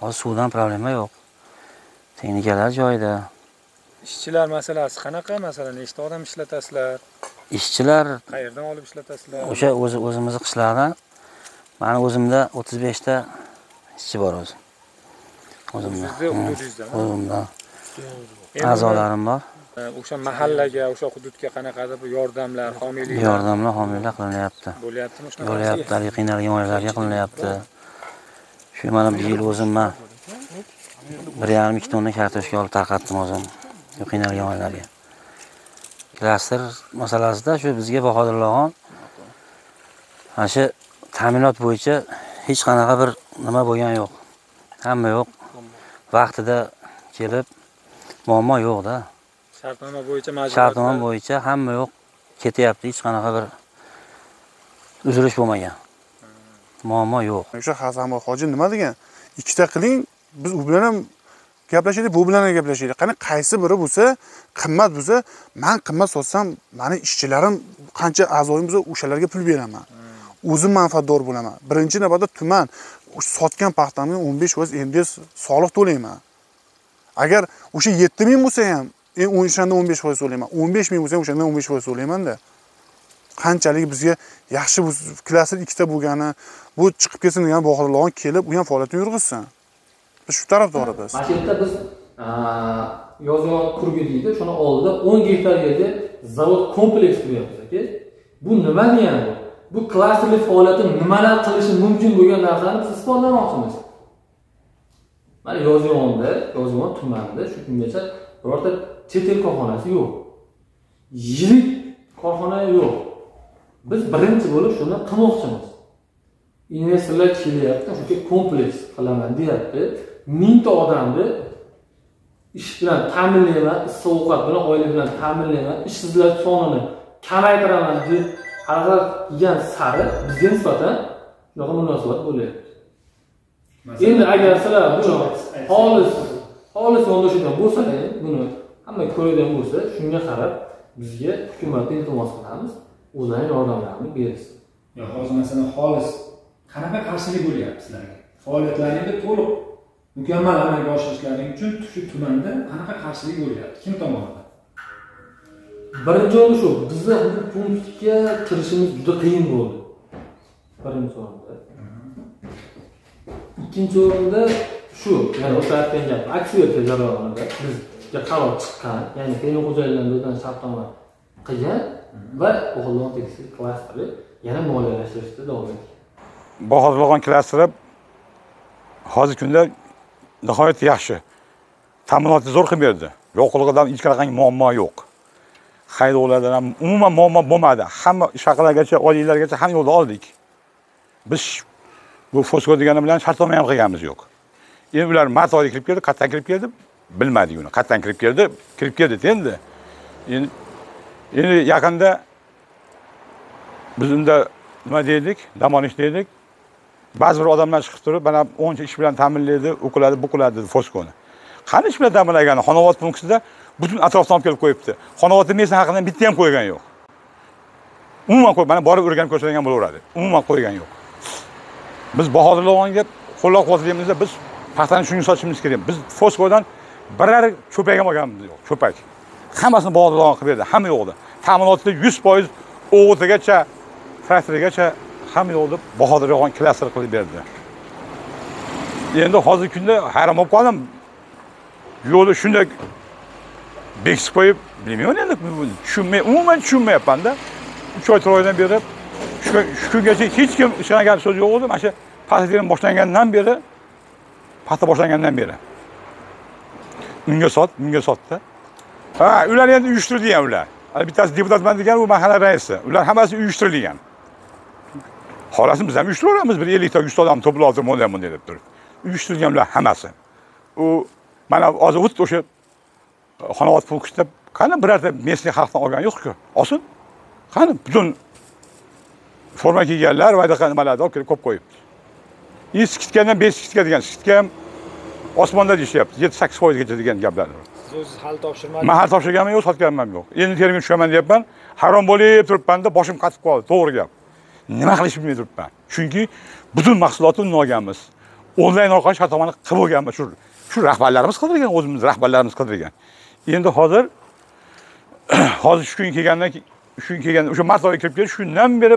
Hozir suvdan problema yo'q. Texnikalar joyida. Ishchilar masalasi qanaqa? Masalan, nechta odam ishlatasizlar? Ishchilar qayerdan olib ishlatasizlar? O'sha o'zi o'zimizni qishloqdan. Meni o'zimda o'ttiz besh ta ishchi bor o'zi. O'zimda. Hududingizda. O'zimda. A'zolarim bor. O'sha mahallaga, o'sha hududga qanaqadir bir yordamlar, homiyliklar, yordamlar, homiylar qilinyapti. bo'lyaptimi shunaqa? Bo'lyapti, qiynalgan oilalarga qilinyapti. Shu mana bir yil o'zim men bir yarim ikki tonna kartoshka olib tarqatdim o'zim. Shu qiynalgan oilalarga. Klaster masalasida shu bizga Bahodirxon mana shu ta'minot bo'yicha hech qanaqa bir nima bo'lgan yo'q. Hamma yo'q. Vaqtida kelib muammo yo'q-da. Shartnoma bo'yicha majburiyat. Shartnoma bo'yicha hamma yo'q. Ketyapti, hech qanaqa bir uzilish bo'lmagan. Muammo yo'q. O'sha Hasan hoji nima degan? Ikkita qiling, biz u bilan ham gaplashaylik, bu bilan ham gaplashaylik. Qani qaysi biri bo'lsa, qimmat bo'lsa, men qimmat sotsam, meni ishchilarim qancha a'zoyim bo'lsa, o'shalarga pul beraman. O'zim manfaatdor bo'laman. Birinchi navbatda tuman sotgan paxtamga o'n besh foiz endi soliq to'layman. Agar o'sha yetti ming bo'lsa ham, o'shandan o'n besh foiz to'layman. o'n besh ming bo'lsa ham o'shandan o'n besh foiz to'layman-da. Qanchalik bizga yaxshi klaster ikkita bo'lgani, bu chiqib kelsin degan Bahodirxon kelib, u ham faoliyatini yurg'izsin. Biz shu tarafdorimiz. Mana shu yerda biz yozgan kurgi deydi, shuni oldida o'n gektar yerda zavod kompleks quryapmiz aka. Bu nima degani? Bu klasterli faoliyatni nimalar qilishi mumkin bo'lgan narsani biz isbotlamoqchimiz. Mana Yozyovonda, Yozyovon tumanida shu kungacha birorta chet el korxonasi yo'q. Yirik korxona yo'q. Biz birinchi bo'lib shuni qilmoqchimiz. Investorlar kelyapti, shunga kompleks qilaman deyapti. mingta odamni ish bilan ta'minlayman, issiq ovqat bilan, oila bilan ta'minlayman, ishsizlar sonini kamaytiraman deb harakat qilgan sari bizga nisbatan shunaqa munosabat bo'lyapti. Endi agar sizlar buni xolis, xolis yondashgan bo'lsa, buni hamma ko'radigan bo'lsa, shunga qarab bizga hukumatga iltimos qilamiz, o'zlarining yordamlarini bersin. Yo'q, hozir masalan xolis qanaqa qarshilik bo'lyapti sizlarga? Faoliyatlaringizni to'liq mukammal amalga oshirishlaring uchun shu tumanda qanaqa qarshilik bo'lyapti? Kim tomonidan? Birinchi o'rin shu, bizning bu punktga kirishimiz juda qiyin bo'ldi. Birinchi o'rinda. Ikkinchi o'rinda shu, ya'ni o'sha aytgan gap, aksiya jarayonida bizga qaror chiqqan, ya'ni fermer xo'jaliklardan shartnoma qilgan va Bahodirxon tekstil klasteri yana moliyalashtirishda davom etgan. Bahodirxon klasteri hozirgi kunda nihoyat yaxshi. Ta'minotni zo'r qilib berdi. Yo'qligidan hech qanaqa muammo yo'q. Haydovlardan ham umuman muammo bo'lmadi. Hamma shaqalargacha, oyliklargacha ham yo'lda oldik. Biz bu Fosko degani bilan shartnoma ham qilganimiz yo'q. Endi ular mart oyida kirib keldi, qatdan kirib keldi, bilmadik uni. Qatdan kirib keldi, kirib keldi endi. Endi endi yaqinda biz unda nima deydik? Dam olish deydik. Ba'zi bir odamlar chiqib turib, mana o'ncha ish bilan ta'minlaydi, u qiladi, bu qiladi dedi Foskoni. Qani ish bilan ta'minlagani? Xonobod punktida butun atrofdan olib kelib qo'yibdi. Xonobodning mesa haqida bitta ham qo'ygan yo'q. Umuman qo'y, mana borib o'rganib ko'rsagan bo'laveradi. Umuman qo'ygan yo'q. Biz Bahodirxonga qo'llab-quvvatlaymizda biz paxtani shunga sotishimiz kerak. Biz Foskodan biror cho'pak ham olganimiz yo'q, cho'pak. Hammasini Bahodirxon qilib berdi, hamma yo'qdi. Ta'minotda yuz foiz o'g'itigacha, traktorigacha hamma yo'qdi, Bahodirxon klaster qilib berdi. Endi hozirgi kunda hayron bo'lib qoldim. Yo'lni shunday bekitib qo'yib, bilmayman endi tushunmay, umuman tushunmayapman-da. uch oy to'rt oydan beri shu kungacha hech kim ishongan so'z yo'q edi. Mana shu paxta boshlangandan beri, paxta boshlangandan beri. Unga sot, unga sotdi. Ha, ular endi uyushtirilgan ular. Bittasi deputatman degan, u mahalla raisi. Ular hammasi uyushtirilgan. Xolasini biz ham uyushtiramiz, bir ellik ta yuz ta odam to'plab olib bunday deb turib. Uyushtirilgan ular hammasi. U mana hozir o'tdi o'sha Xonobod punktida qani birorta mesli xalqdan olgan yo'q-ku. Olsin. Qani butun forma kiyganlar va nimalarni olib kelib ko'p qo'yibdi. Is kitgandan besh kitga degan, kitga ham osmonda deyishyapti. yetti sakkiz foiz gacha degan gaplar. Siz o'zingiz hal topshirmadingiz? Men hal topshirganim yo'q, sotganim yo'q. Endi termin tushaman deyapman. Hayron bo'lib turibman-da, boshim qatib qoldi. To'g'ri gap. Nima qilish bilmay turibman. Chunki butun mahsulotni olganmiz. onlayn orqali shartnomani qilib bo'lganmiz. Shu shu rahbarlarimiz qildirgan, o'zimiz rahbarlarimiz qildirgan. Endi hozir hozir shu kun kelgandan shu kun kelgan o'sha mart oyi kirib keldi, shundan beri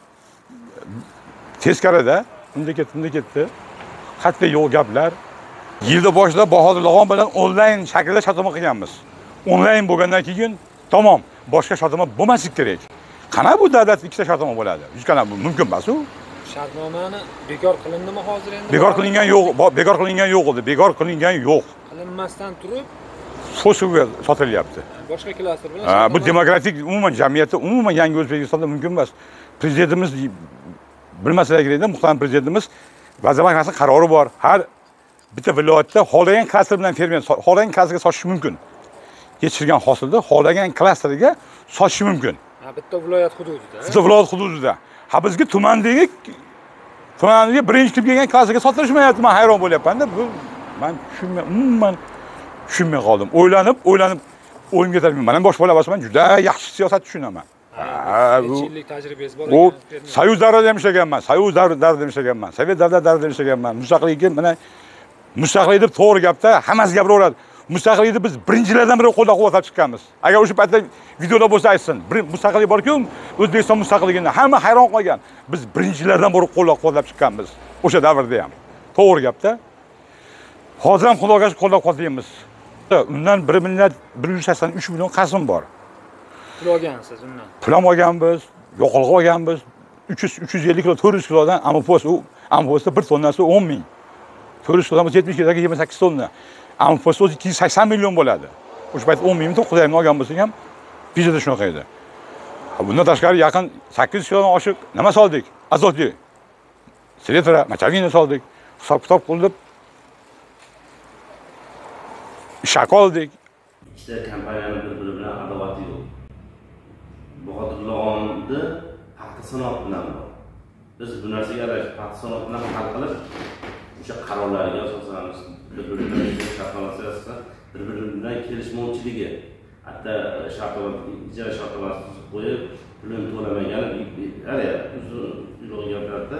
teskarida unda ketdi, unda ketdi. Qat'iy yo'q gaplar. Yilda boshida Bahodir Log'on bilan onlayn shaklda shartnoma qilganmiz. Onlayn bo'lgandan keyin tamom, boshqa shartnoma bo'lmasligi kerak. Qana bu davlat ikkita shartnoma bo'ladi? Hech qanaqa mumkin emas u. Shartnomani bekor qilindimi hozir endi? Bekor qilingan yo'q, bekor qilingan yo'q edi. Bekor qilingan yo'q. Qilinmasdan turib So'suga sotilyapti. Boshqa klaster bilan. Ha, bu demokratik umuman jamiyatda, umuman yangi O'zbekistonda mumkin emas. Prezidentimiz bilmasalar kerak-da, muhtaram prezidentimiz Vazir Mahkamasining qarori bor. Har bitta viloyatda xohlagan klaster bilan fermer xohlagan klasterga sotish mumkin. Yetishtirgan hosilda xohlagan klasterga sotish mumkin. Ha, bitta viloyat hududida. Bitta viloyat hududida. Ha, bizga tumandagi tumandagi birinchi qilib kelgan klasterga sotilishmayapti. Men hayron bo'lyapman-da. Bu men tushunmay, umuman tushunmay qoldim. O'ylanib, o'ylanib o'yimga tarbiya. Men bosh bola bo'lsam, juda yaxshi siyosat tushunaman. Bu yillik tajribasi bor. U Soyuz davrida ham ishlaganman, Soyuz davrida ham ishlaganman, Sovet davrida ham ishlaganman. Mustaqillikka mana mustaqillik deb to'g'ri gapda hammasi gapiraveradi. Mustaqillikni biz birinchilardan biri qo'llab-quvvatlab chiqqanmiz. Agar o'sha paytda videoda bo'lsa aytsin. Bir mustaqillik bor-ku, O'zbekiston mustaqilligini hamma hayron qolgan. Biz birinchilardan biri qo'llab-quvvatlab chiqqanmiz. O'sha davrda ham. To'g'ri gapda. Hozir ham Xudoga qo'llab-quvvatlaymiz. Undan bir million bir yuz sakson uch million qarzim bor. Pul olgansiz undan. Pul ham olganmiz, yo'qolg'i olganmiz. uch yuz uch yuz ellik kilo, to'rt yuz kilodan Amopos, u Amopos bir tonnasi o'n ming. to'rt yuz kilodan yetmish kiloga yigirma sakkiz tonna. Amopos o'zi ikki yuz sakson million bo'ladi. O'sha payt o'n ming to'qqiz ming olgan bo'lsak ham, bizda shunaqa edi. Bundan tashqari yaqin sakkiz yuz kilodan oshiq nima soldik? Azotli. Selitra, Machavina soldik. Hisob-kitob qilib ishak oldik. Ikkita kompaniyani bir-biri bilan adovati yo'q. Bahodir Log'onni paxta sanoat bilan bor. Biz bu narsaga aralashib paxta sanoat bilan hal qilib, o'sha qarorlarga asosan bir-biri bilan shartnoma asosida bir-biri bilan kelishmovchiligi, hatto shartnoma ijara shartnomasini tuzib qo'yib, pulini to'lamagan, hali uzun gaplarda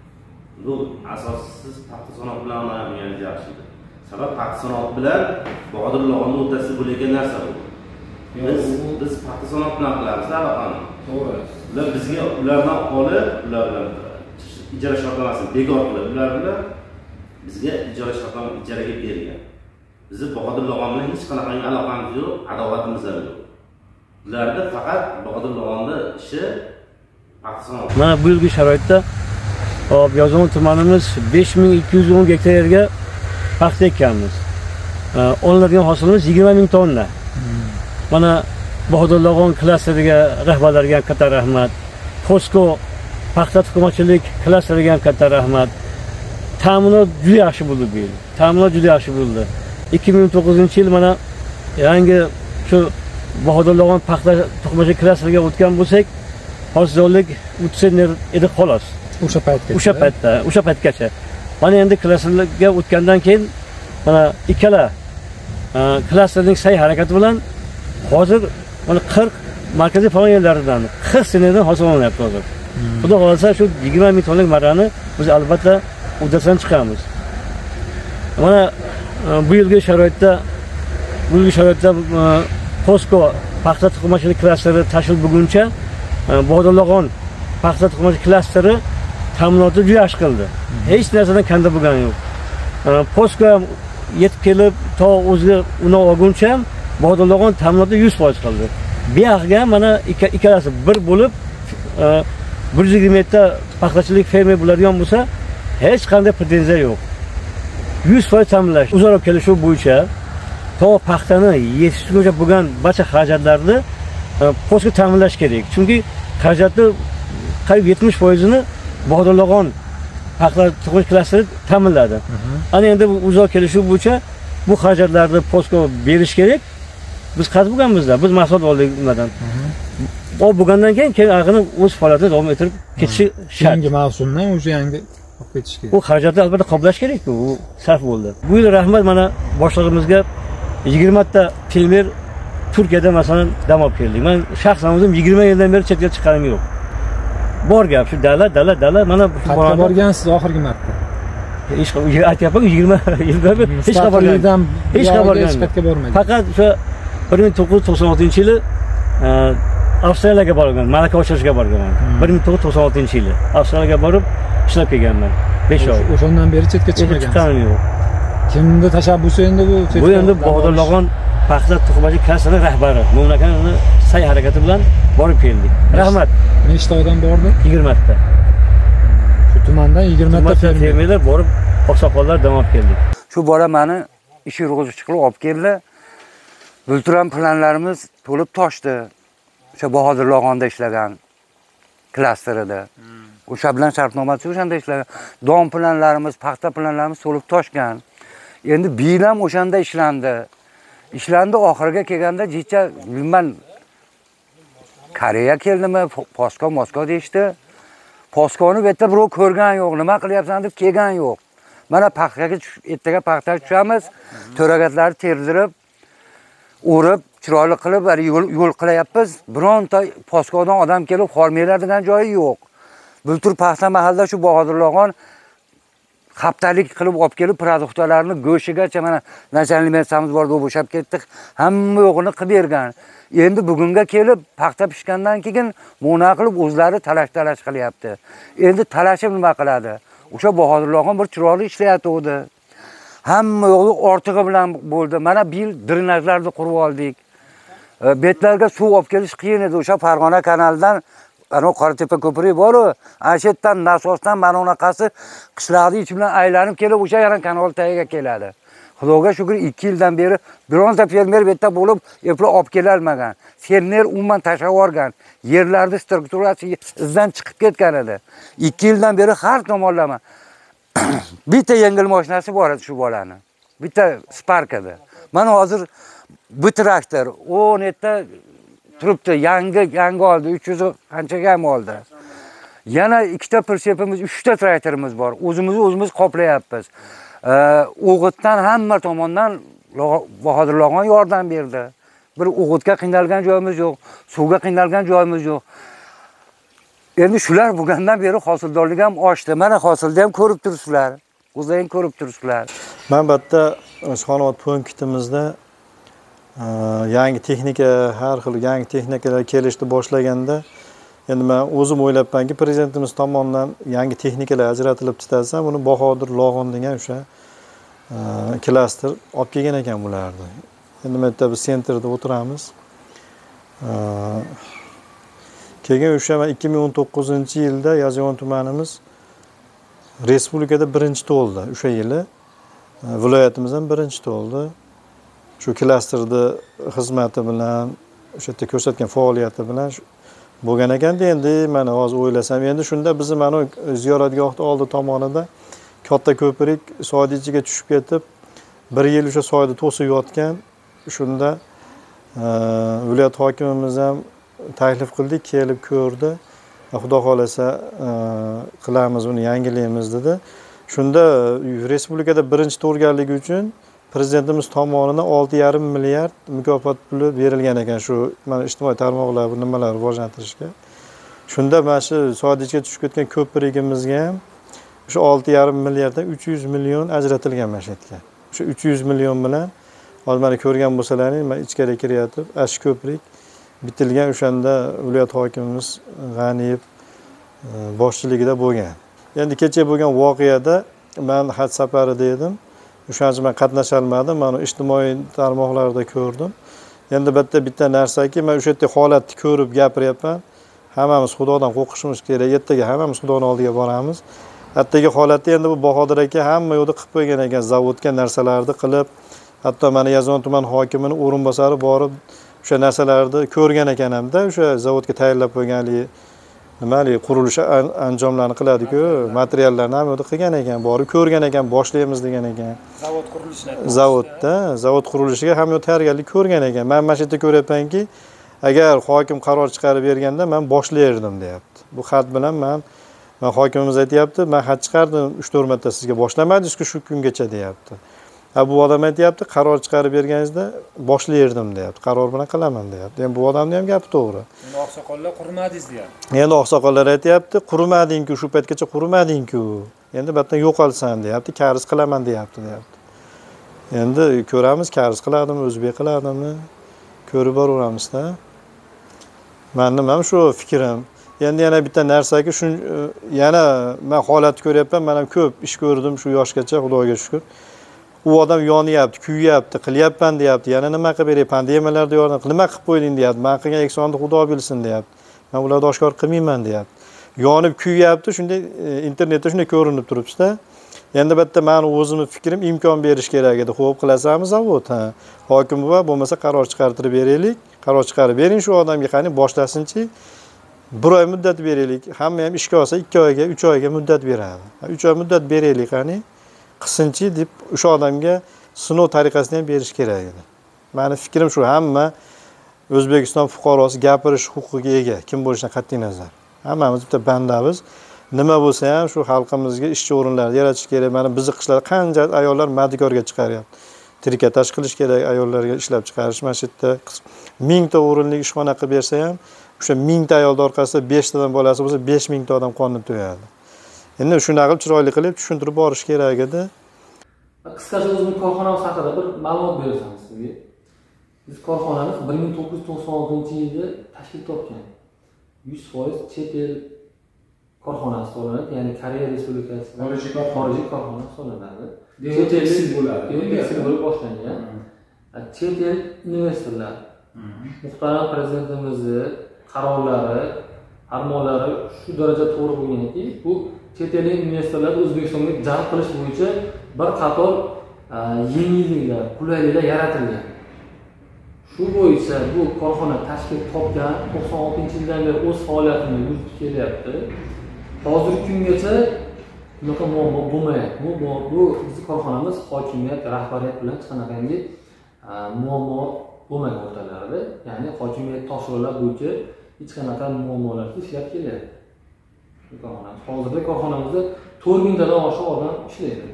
bu asossiz paxta sanoat bilan o'ynaganimiz yaxshi edi. Sabab paxta sanoat bilan Bahodir Log'onni o'rtasida bo'layotgan narsa bu. Biz biz paxta sanoat bilan qilamiz aloqani. To'g'ri. Ular bizga ulardan olib, ular bilan ijara shartnomasini bekor qilib, ular bilan bizga ijara shartnomani ijaraga bergan. Bizni Bahodir Log'on bilan hech qanaqa aloqamiz yo'q, adovatimiz ham yo'q. Ularda faqat Bahodir Log'onni ishi paxta sanoat. Mana bu yilgi sharoitda hop Yozyovon tumanimiz besh ming ikki yuz o'n gektar yerga paxta ekkanmiz. Olinadigan hosilimiz yigirma ming tonna. Mana Bahodir Log'on klasteriga rahbarlarga katta rahmat. Posko paxta tuxumchilik klasteriga ham katta rahmat. Ta'minot juda yaxshi bo'ldi bu yil. Ta'minot juda yaxshi bo'ldi. ikki ming o'n to'qqizinchi yil mana yangi shu Bahodir Log'on paxta tuxumchilik klasteriga o'tgan bo'lsak, hozirlik o'tsa edi xolos. O'sha paytgacha. O'sha paytda, o'sha paytgacha. Mana endi klasterga o'tgandan keyin mana ikkala klasterning sa'y harakati bilan hozir mana qirq markaziy falon yerlaridan qirq senadan hosil olinyapti hozir. Xudo xolasa shu yigirma ming tonnalik marrani biz albatta uddasidan chiqamiz. Mana bu yilgi sharoitda bu yilgi sharoitda Posko paxta tuxumchilik klasteri tashkil bo'lguncha Bahodir Log'on paxta tuxumchilik klasteri ta'minotni juda yaxshi qildi. Hech narsadan kanda bo'lgani yo'q. Posko ham yetib kelib to o'ziga uni olguncha ham Bahodir Log'on ta'minotni yuz foiz qildi. Bu yoqqa mana ikkalasi bir bo'lib bir yuz yigirma ta paxtachilik fermer bo'ladigan bo'lsa, hech qanday pretenziya yo'q. yuz foiz ta'minlash, o'zaro kelishuv bo'yicha to paxtani yetishtirguncha bo'lgan barcha xarajatlarni Posko ta'minlash kerak. Chunki xarajatni qariyb yetmish foiz ni Bahodir Log'on paxta tuxumchilik klasteri ta'minladi. Ana endi bu o'zaro kelishuv bo'yicha bu xarajatlarni Posko berish kerak. Biz qarz bo'lganmizda, biz mahsulot oldik ulardan. O bo'lgandan keyin keyin ag'ini o'z faoliyatini davom ettirib ketishi shart. Yangi mavsumdan o'zi yangi olib ketish kerak. Bu xarajatni albatta qoplash kerak-ku, u sarf bo'ldi. Bu yil rahmat mana boshlig'imizga yigirma ta fermer Turkiyada masalan dam olib keldik. Men shaxsan o'zim yigirma yildan beri chetga chiqqanim yo'q. Bor gap shu davlat, davlat, davlat mana bu borgansiz oxirgi marta. Hech aytyapman yigirma yilda bir hech xabardan hech xabardan faqat o'sha bir ming to'qqiz yuz to'qson oltinchi yili Avstraliyaga borgan, malaka oshirishga borganman. bir ming to'qqiz yuz to'qson oltinchi yili Avstraliyaga borib ishlab kelganman. besh oy. O'shandan beri chetga chiqmagan. Chiqqanim yo'q. Kimning tashabbusi endi bu? Bu endi Bahodir Log'on paxta to'qimachi klassini rahbari. Mamlakatni sa'y harakati bilan borib keldik. Rahmat. Nechta odam bordi? yigirma ta. Shu tumandan yigirma ta fermerlar borib, oqsoqollar dam olib keldik. Shu bola meni ish yurg'izuvchi qilib olib keldi. Bulturan planlarimiz to'lib toshdi. O'sha Bahodir Log'onda ishlagan klasterida. O'sha bilan shartnomasi o'shanda ishlagan. Dom planlarimiz, paxta planlarimiz to'lib toshgan. Endi bil ham o'shanda ishlandi. Ishlandi, oxiriga kelganda jicha bilman Koreya keldimi, Posko, Moskva deyishdi. Poskoni bu yerda birov ko'rgan yo'q, nima qilyapsan deb kelgan yo'q. Mana paxtaga ertaga paxtaga tushamiz, to'ragatlarni terdirib, o'rib, chiroyli qilib, yo'l yo'l qilyapmiz. Bironta Poskodan odam kelib qolmaylar degan joyi yo'q. Bultur paxta mahallada shu Bahodir Log'on haftalik qilib olib kelib produktlarni go'shigacha mana najanli mersamiz bor deb bo'shab ketdik. Hamma yo'g'ini qilib bergan. Endi bugunga kelib paxta pishgandan keyin mo'na qilib o'zlari talash-talash qilyapti. Endi talashib nima qiladi? O'sha Bahodir Log'on bir chiroyli ishlayotdi. Hamma yo'g'i ortig'i bilan bo'ldi. Mana bil drenajlarni qurib oldik. Betlarga suv olib kelish qiyin edi. O'sha Farg'ona kanalidan ana Qoratepa ko'prik bor-ku, ana shu yerdan nasosdan mana unaqasi qishloqning ichi bilan aylanib kelib o'sha yana kanal tagiga keladi. Xudoga shukr ikki yildan beri bironta fermer bu yerda bo'lib, eplab olib kela olmagan. Fermer umuman tashlab yuborgan. Yerlarning strukturasi izdan chiqib ketgan edi. ikki yildan beri har tomonlama bitta yengil mashinasi bor edi shu bolani. Bitta Spark edi. Mana hozir bu traktor o'n yerda turibdi, yangi yangi oldi, uch yuz qanchaga ham oldi. Yana ikkita pritsepimiz, uchta traktorimiz bor. O'zimizni o'zimiz qoplayapmiz. O'g'itdan hamma tomondan Bahodir Log'on yordam berdi. Bir o'g'itga qiynalgan joyimiz yo'q, suvga qiynalgan joyimiz yo'q. Endi shular bo'lgandan beri hosildorlik ham oshdi. Mana hosilda ham ko'rib turibsizlar. O'zlaring ko'rib turibsizlar. Men bu yerda Xonobod punktimizda yangi texnika, har xil yangi texnikalar kelishni boshlaganda endi men o'zim o'ylabmanki, prezidentimiz tomonidan yangi texnikalar ajratilib chiqarsa, buni Bahodir Log'on degan o'sha klaster olib kelgan ekan bularni. Endi men yerda biz sentrda o'tiramiz. Keyin o'sha ikki ming o'n to'qqizinchi yilda Yozyovon tumanimiz respublikada birinchi bo'ldi. O'sha yili viloyatimiz ham birinchi bo'ldi. Shu klasterda xizmati bilan, o'sha yerda ko'rsatgan faoliyati bilan bo'lgan ekanda, endi mana hozir o'ylasam, endi shunda biz mana ziyoratgohning oldi tomonida katta ko'prik soyning ichiga tushib ketib, bir yil o'sha soyda to'sib yotgan. Shunda viloyat hokimimiz ham taklif qildik, kelib ko'rdi. Xudo xolasa qilamiz, uni yangilaymiz dedi. Shunda respublikada birinchi bo'lganligi uchun prezidentimiz tomonidan olti yarim milliard mukofot puli berilgan ekan shu mana ijtimoiy tarmoqlar bu nimalar rivojlantirishga. Shunda mana shu soyga tushib ketgan ko'prigimizga ham shu olti yarim milliarddan uch yuz million ajratilgan mana shu yerga. Shu uch yuz million bilan hozir mana ko'rgan bo'lsalaring, men ichkariga kiryapti. Ash ko'prik bitilgan, o'shanda viloyat hokimimiz G'aniyev boshchiligida bo'lgan. Endi kecha bo'lgan voqeada men xat safarida edim. O'shancha men qatnasha olmadim, mana ijtimoiy tarmoqlarda ko'rdim. Endi bitta bitta narsaki, men o'sha yerda holatni ko'rib gapiryapman. Hammamiz Xudodan qo'rqishimiz kerak. Ertaga hammamiz Xudoning oldiga boramiz. Ertaga holatda endi bu Bahodir aka hamma yo'lda qilib qo'ygan ekan, zavodga narsalarni qilib, hatto mana Yozyovon tuman hokimining o'rinbosari borib o'sha narsalarni ko'rgan ekan hamda, o'sha zavodga tayyorlab qo'yganligi nimali qurilish anjomlarini qiladi-ku, materiallarni ham yo'lda qilgan ekan, borib ko'rgan ekan, boshlaymiz degan ekan. Zavod qurilishini. Zavodda, zavod qurilishiga ham yo'l tayyorgarlik ko'rgan ekan. Men mana shu yerda ko'ryapmanki, agar hokim qaror chiqarib berganda men boshlayardim, deyapti. Bu xat bilan men men hokimimiz aytayapti, men xat chiqardim, uch to'rt marta sizga boshlamadingiz-ku shu kungacha, deyapti. Ha bu odam aytyapti, qaror chiqarib berganingizda boshlayerdim deyapti. Qaror bilan qilaman deyapti. Endi bu odamning ham gapi to'g'ri. Endi oqsoqollar qurmadingiz deyapti. Endi oqsoqollar aytyapti, qurmading-ku, shu paytgacha qurmading-ku. Endi batdan yo'qolsan deyapti, kariz qilaman deyapti deyapti. Endi ko'ramiz, kariz qiladimi, o'zbek qiladimi? Ko'rib boraveramizda. Mening ham shu fikrim. Endi yana bitta narsaga shu yana men holatni ko'ryapman, men ham ko'p ish ko'rdim shu yoshgacha, Xudoga shukr. U odam yonyapti, kuyyapti, qilyapman deyapti. Yana nima qilib beray, pandemiyalarda yordam nima qilib qo'yding deyapti. Men qilgan ehsonni Xudo bilsin deyapti. Men ularni oshkor qilmayman deyapti. Yonib kuyyapti, shunday internetda shunday ko'rinib turibdi-da. Endi bitta meni o'zimning fikrim imkon berish kerak edi. Xo'p, qilasamiz zavod, ha. Hokim buva bo'lmasa qaror chiqartirib beraylik. Qaror chiqarib bering shu odamga, qani boshlasinchi. bir oy muddat beraylik. Hamma ham ishga olsa ikki oyga, uch oyga muddat beradi. uch oy muddat beraylik, qani qilsinchi deb o'sha odamga sinov tariqasini ham berish kerak edi. Meni fikrim shu, hamma O'zbekiston fuqarosi gapirish huquqiga ega, kim bo'lishidan qat'iy nazar. Hammamiz bitta bandamiz. Nima bo'lsa ham shu xalqimizga ishchi o'rinlar yaratish kerak. Mana bizni qishlar qancha ayollar madikorga chiqaryapti. Trikotaj qilish kerak ayollarga ishlab chiqarish. Mana shu yerda ming ta o'rinli ishxona qilib bersa ham, o'sha ming ta ayol orqasida besh tadan bolasi bo'lsa, besh ming ta odam qonib to'yadi. Endi shuna qilib chiroyli qilib tushuntirib borish kerak edi. Qisqacha o'zimning korxonamiz haqida bir ma'lumot bersam sizga. Biz korxonamiz bir ming to'qqiz yuz to'qson oltinchi yilda tashkil topgan. yuz foiz chet el korxonasi hisoblanadi, ya'ni Koreya Respublikasi xorijiy korxona hisoblanadi. Chet el bo'ladi. Tekstil bo'lib boshlangan. Chet el investorlar, muhtaram prezidentimizni qarorlari, farmonlari shu darajada to'g'ri bo'lganki, bu chet el investorlarni O'zbekistonga jalb qilish bo'yicha bir qator yengilliklar, qulayliklar yaratilgan. Shu bo'yicha bu korxona tashkil topgan, to'qson oltinchi yildan beri o'z faoliyatini yuritib kelyapti. Hozirgi kungacha bunaqa muammo bo'lmayapti. Bu bu bizning korxonamiz hokimiyat, rahbariyat bilan hech qanaqangi muammo bo'lmagan o'rtalarida, ya'ni hokimiyat topshiriqlar bo'yicha hech qanaqa muammolarsiz ishlab kelyapti. Korxonamiz hozirda korxonamizda to'rt mingdan oshiq odam ishlaydi.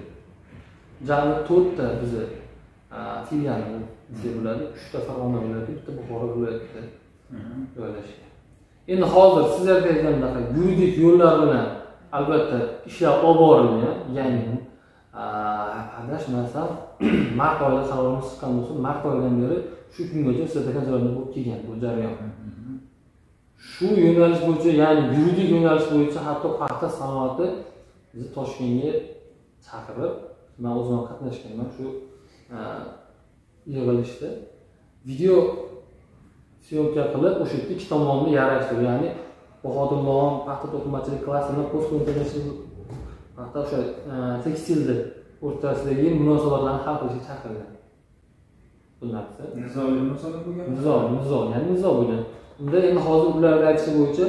Jami to'rtta bizni filialimiz bo'ladi, uchta Farg'ona viloyati, bitta Buxoro viloyatida joylashgan. Endi hozir sizlarga aytgandek yuridik yo'llar bilan albatta ishlar olib borilgan, ya'ni adashmasam mart oyida qarorimiz chiqqan bo'lsa, mart oyidan beri shu kungacha sizlarga jarayonda bo'lib kelgan bu jarayon. Shu yo'nalish bo'yicha, ya'ni yuridik yo'nalish bo'yicha hatto paxta sanoati bizni Toshkentga chaqirib, men o'zim qatnashganman shu yig'ilishda. Video syomka qilib, o'sha yerda ikki tomonni yarashtirib, ya'ni Bahodir Log'on paxta to'qimachilik klasterini Posko International paxta o'sha tekstilni o'rtasidagi munosabatlarni hal qilishga chaqirgan. Bu narsa nizoli munosabat bo'lgan. Nizo, nizo, ya'ni nizo bo'lgan. Unda endi hozir ularga aytish bo'yicha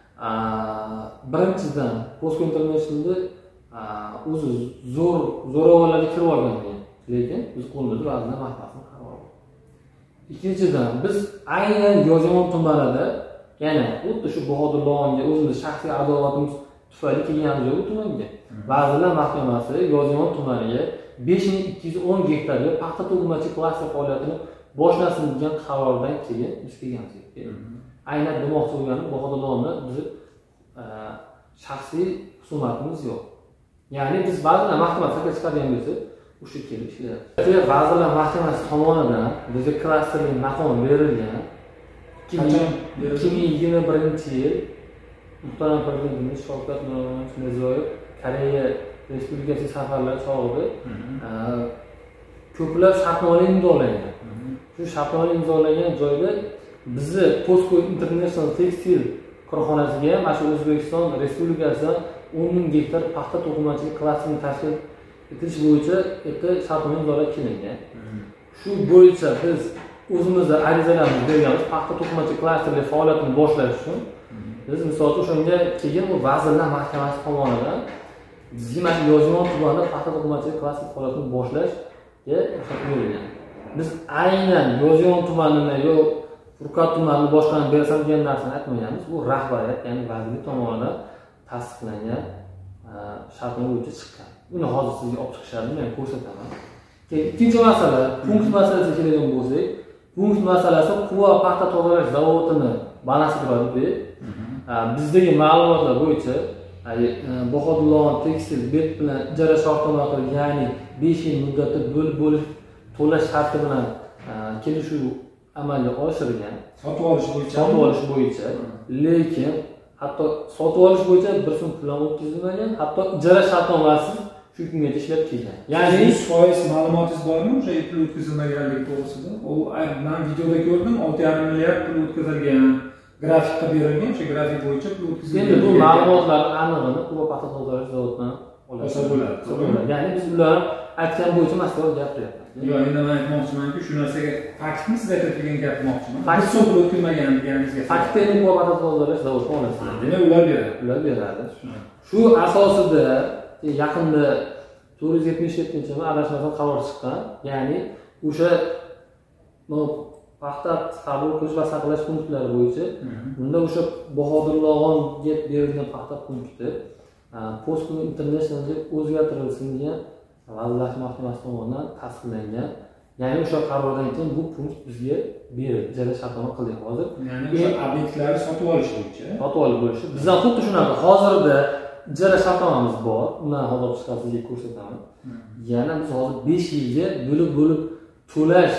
birinchidan Posko Internationalda o'zi zo'r zo'ravonlarga kirib olgan, lekin biz qo'limizda ba'zida mahkamaning qarori. Ikkinchidan biz aynan Yozyovon tumanida, ya'ni xuddi shu Bahodir Log'onga o'zimiz shaxsiy adovatimiz tufayli kelgan joy tumanga. Vazirlar Mahkamasi Yozyovon tumaniga besh ming ikki yuz o'n gektarga paxta to'qimachilik klaster faoliyatini boshlasin degan qarordan keyin biz kelganmiz. Aynan demoqchi bo'lganim Bahodir Log'onni biz shaxsiy husumatimiz yo'q. Ya'ni biz ba'zan mahkamaga chiqadigan bo'lsak, o'sha kelib ishlayapti. Vazirlar Mahkamasi tomonidan bizga klasterli maqom berilgan. ikki ming yigirma birinchi yil muhtaram prezidentimiz Shavkat Mirziyoyev Koreya Respublikasi safarlari chog'ida ko'plab shartnomalar imzolangan. Shu shartnoma imzolagan joyda bizni Posko International Textile korxonasiga ham shu O'zbekiston Respublikasidan o'n ming gektar paxta to'qimachilik klasterini tashkil etish bo'yicha bitta shartnoma imzolab kelingan. Shu bo'yicha biz o'zimizda arizalarni berganmiz, paxta to'qimachilik klasterli faoliyatini boshlash uchun. Biz misol uchun o'shanga keyin u Vazirlar Mahkamasi tomonidan bizga mana Yozyovon tumanida paxta to'qimachilik klasterli faoliyatini boshlashga ruxsat berilgan. Biz aynan Yozyovon tumanini yo Furqat tumanini boshqarib bersam degan narsani aytmayapmiz. Bu rahbariyat, ya'ni vazirlik tomonidan tasdiqlangan shartnoma bo'yicha chiqqan. Buni hozir sizga olib chiqishlarni men ko'rsataman. Ikkinchi masala, punkt masalasiga keladigan bo'lsak, punkt masalasi Quva paxta tozalash zavodini banasi turadi. Bizdagi ma'lumotlar bo'yicha Bahodirlon tekstil bet bilan ijara shartnoma qilib, ya'ni besh yil muddatda bo'lib bo'lib to'lash sharti bilan kelishuv amalga oshirilgan. Sotib olish bo'yicha. Sotib olish bo'yicha. Lekin hatto sotib olish bo'yicha bir so'm pul ham o'tkazilmagan, hatto ijara shartnomasiz shu kungacha ishlab kelgan. Ya'ni yuz foiz ma'lumotingiz bormi o'sha pul o'tkazilmaganligi to'g'risida? U men videoda ko'rdim, olti yarim milliard pul o'tkazilgan. Grafikda berilgan, o'sha grafik bo'yicha pul o'tkazilgan. Endi bu ma'lumotlar aniqini Quva paxta tozalash zavodidan olsa bo'ladi. Ya'ni biz ular aytgan bo'yicha mas'ullar gapiryapmiz. Yo'q, endi men aytmoqchimanki, shu narsaga faktmi siz aytadigan gap demoqchiman. Fakt so'm pul o'tkazilmagan deganingizga. Faktni Quva paxta tozalash zavodidan olasizlar. Demak, ular beradi. Ular beradi. Shu asosida yaqinda to'rt yuz yetmish yettinchi adashmasam qaror chiqqan. Ya'ni o'sha paxta qabul qilish va saqlash punktlari bo'yicha bunda o'sha Bahodirlog'onga berilgan paxta punkti Postman International deb o'zgartirilsin degan Vazirlar Mahkamasi tomonidan tasdiqlangan. Ya'ni o'sha qarordan keyin bu punkt bizga berildi, ijara shartnoma qildik hozir. Ya'ni o'sha obyektlarni sotib olish bo'yicha. Sotib olish bo'yicha. Bizdan xuddi shunaqa hozirda ijara shartnomamiz bor. Undan hozir sizga ko'rsataman. Yana biz hozir besh yilga bo'lib bo'lib to'lash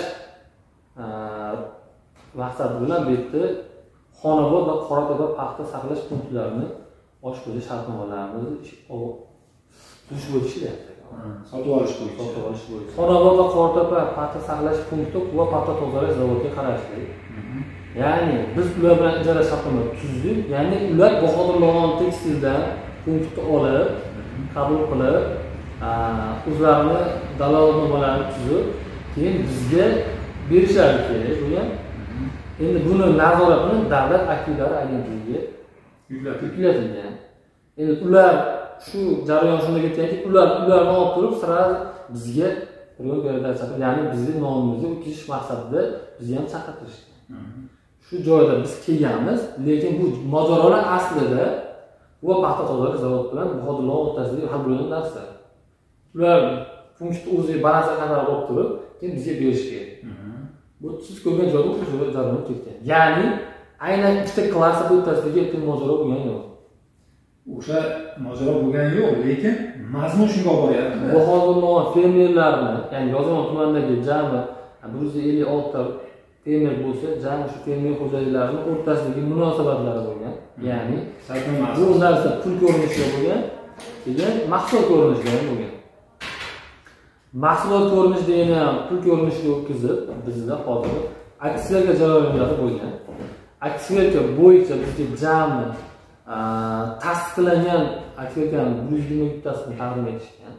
maqsad bilan bu yerda Xonobod va Qoratepa paxta saqlash punktlarini ochish bo'yicha shartnomalarimizni tuzish bo'yicha ishlayapti. Sotib olish bo'yicha. Sotib olish bo'yicha. Xonobod va Qoratepa paxta saqlash punkti Quva paxta tozalash zavodiga qarashli. Ya'ni biz ular bilan ijara shartnoma tuzdik. Ya'ni ular Bahodirlog'on tekstildan punktni olib, qabul qilib, o'zlarini dalolatnomalarini tuzib, keyin bizga berishadi kerak bo'lgan. Endi buni nazoratini davlat aktivlari agentligiga yuklatilgan. Endi ular shu jarayon shunday ketganki, ular ularni olib turib, sirasi bizga yo'l beradi, ya'ni bizning nomimizga o'tkazish maqsadida bizni ham chaqirtirishgan. Shu joyda biz kelganmiz, lekin bu mojarolar aslida Quva paxta tozalash zavodi bilan Bahodirlog'on o'rtasida hal bo'lgan narsa. Ular punkt o'zi balansa qadar olib turib, keyin bizga berish kerak. Bu siz ko'rgan joyda o'sha jarayon ketgan. Ya'ni aynan ikkita klassik o'rtasidagi erkin mojaro bo'lgan yo'q. O'sha mojaro bo'lgan yo'q, lekin mazmun shunga boryapti. Bahodirlog'on fermerlarni, ya'ni Yozyovon tumanidagi jami bir yuz ellik olti ta fermer bo'lsa, jami shu fermer xo'jaliklarining o'rtasidagi munosabatlari bo'lgan. Ya'ni bu narsa pul ko'rinishida bo'lgan, keyin mahsulot ko'rinishida ham bo'lgan. Mahsulot ko'rinishida ham pul ko'rinishiga o'tkazib, bizda hozir aksiyaga jarayonlari bo'lgan. Aksiyaga bo'yicha bizga jami tasdiqlangan aksiyalarning bir yuz yigirma bittasini taqdim etishgan.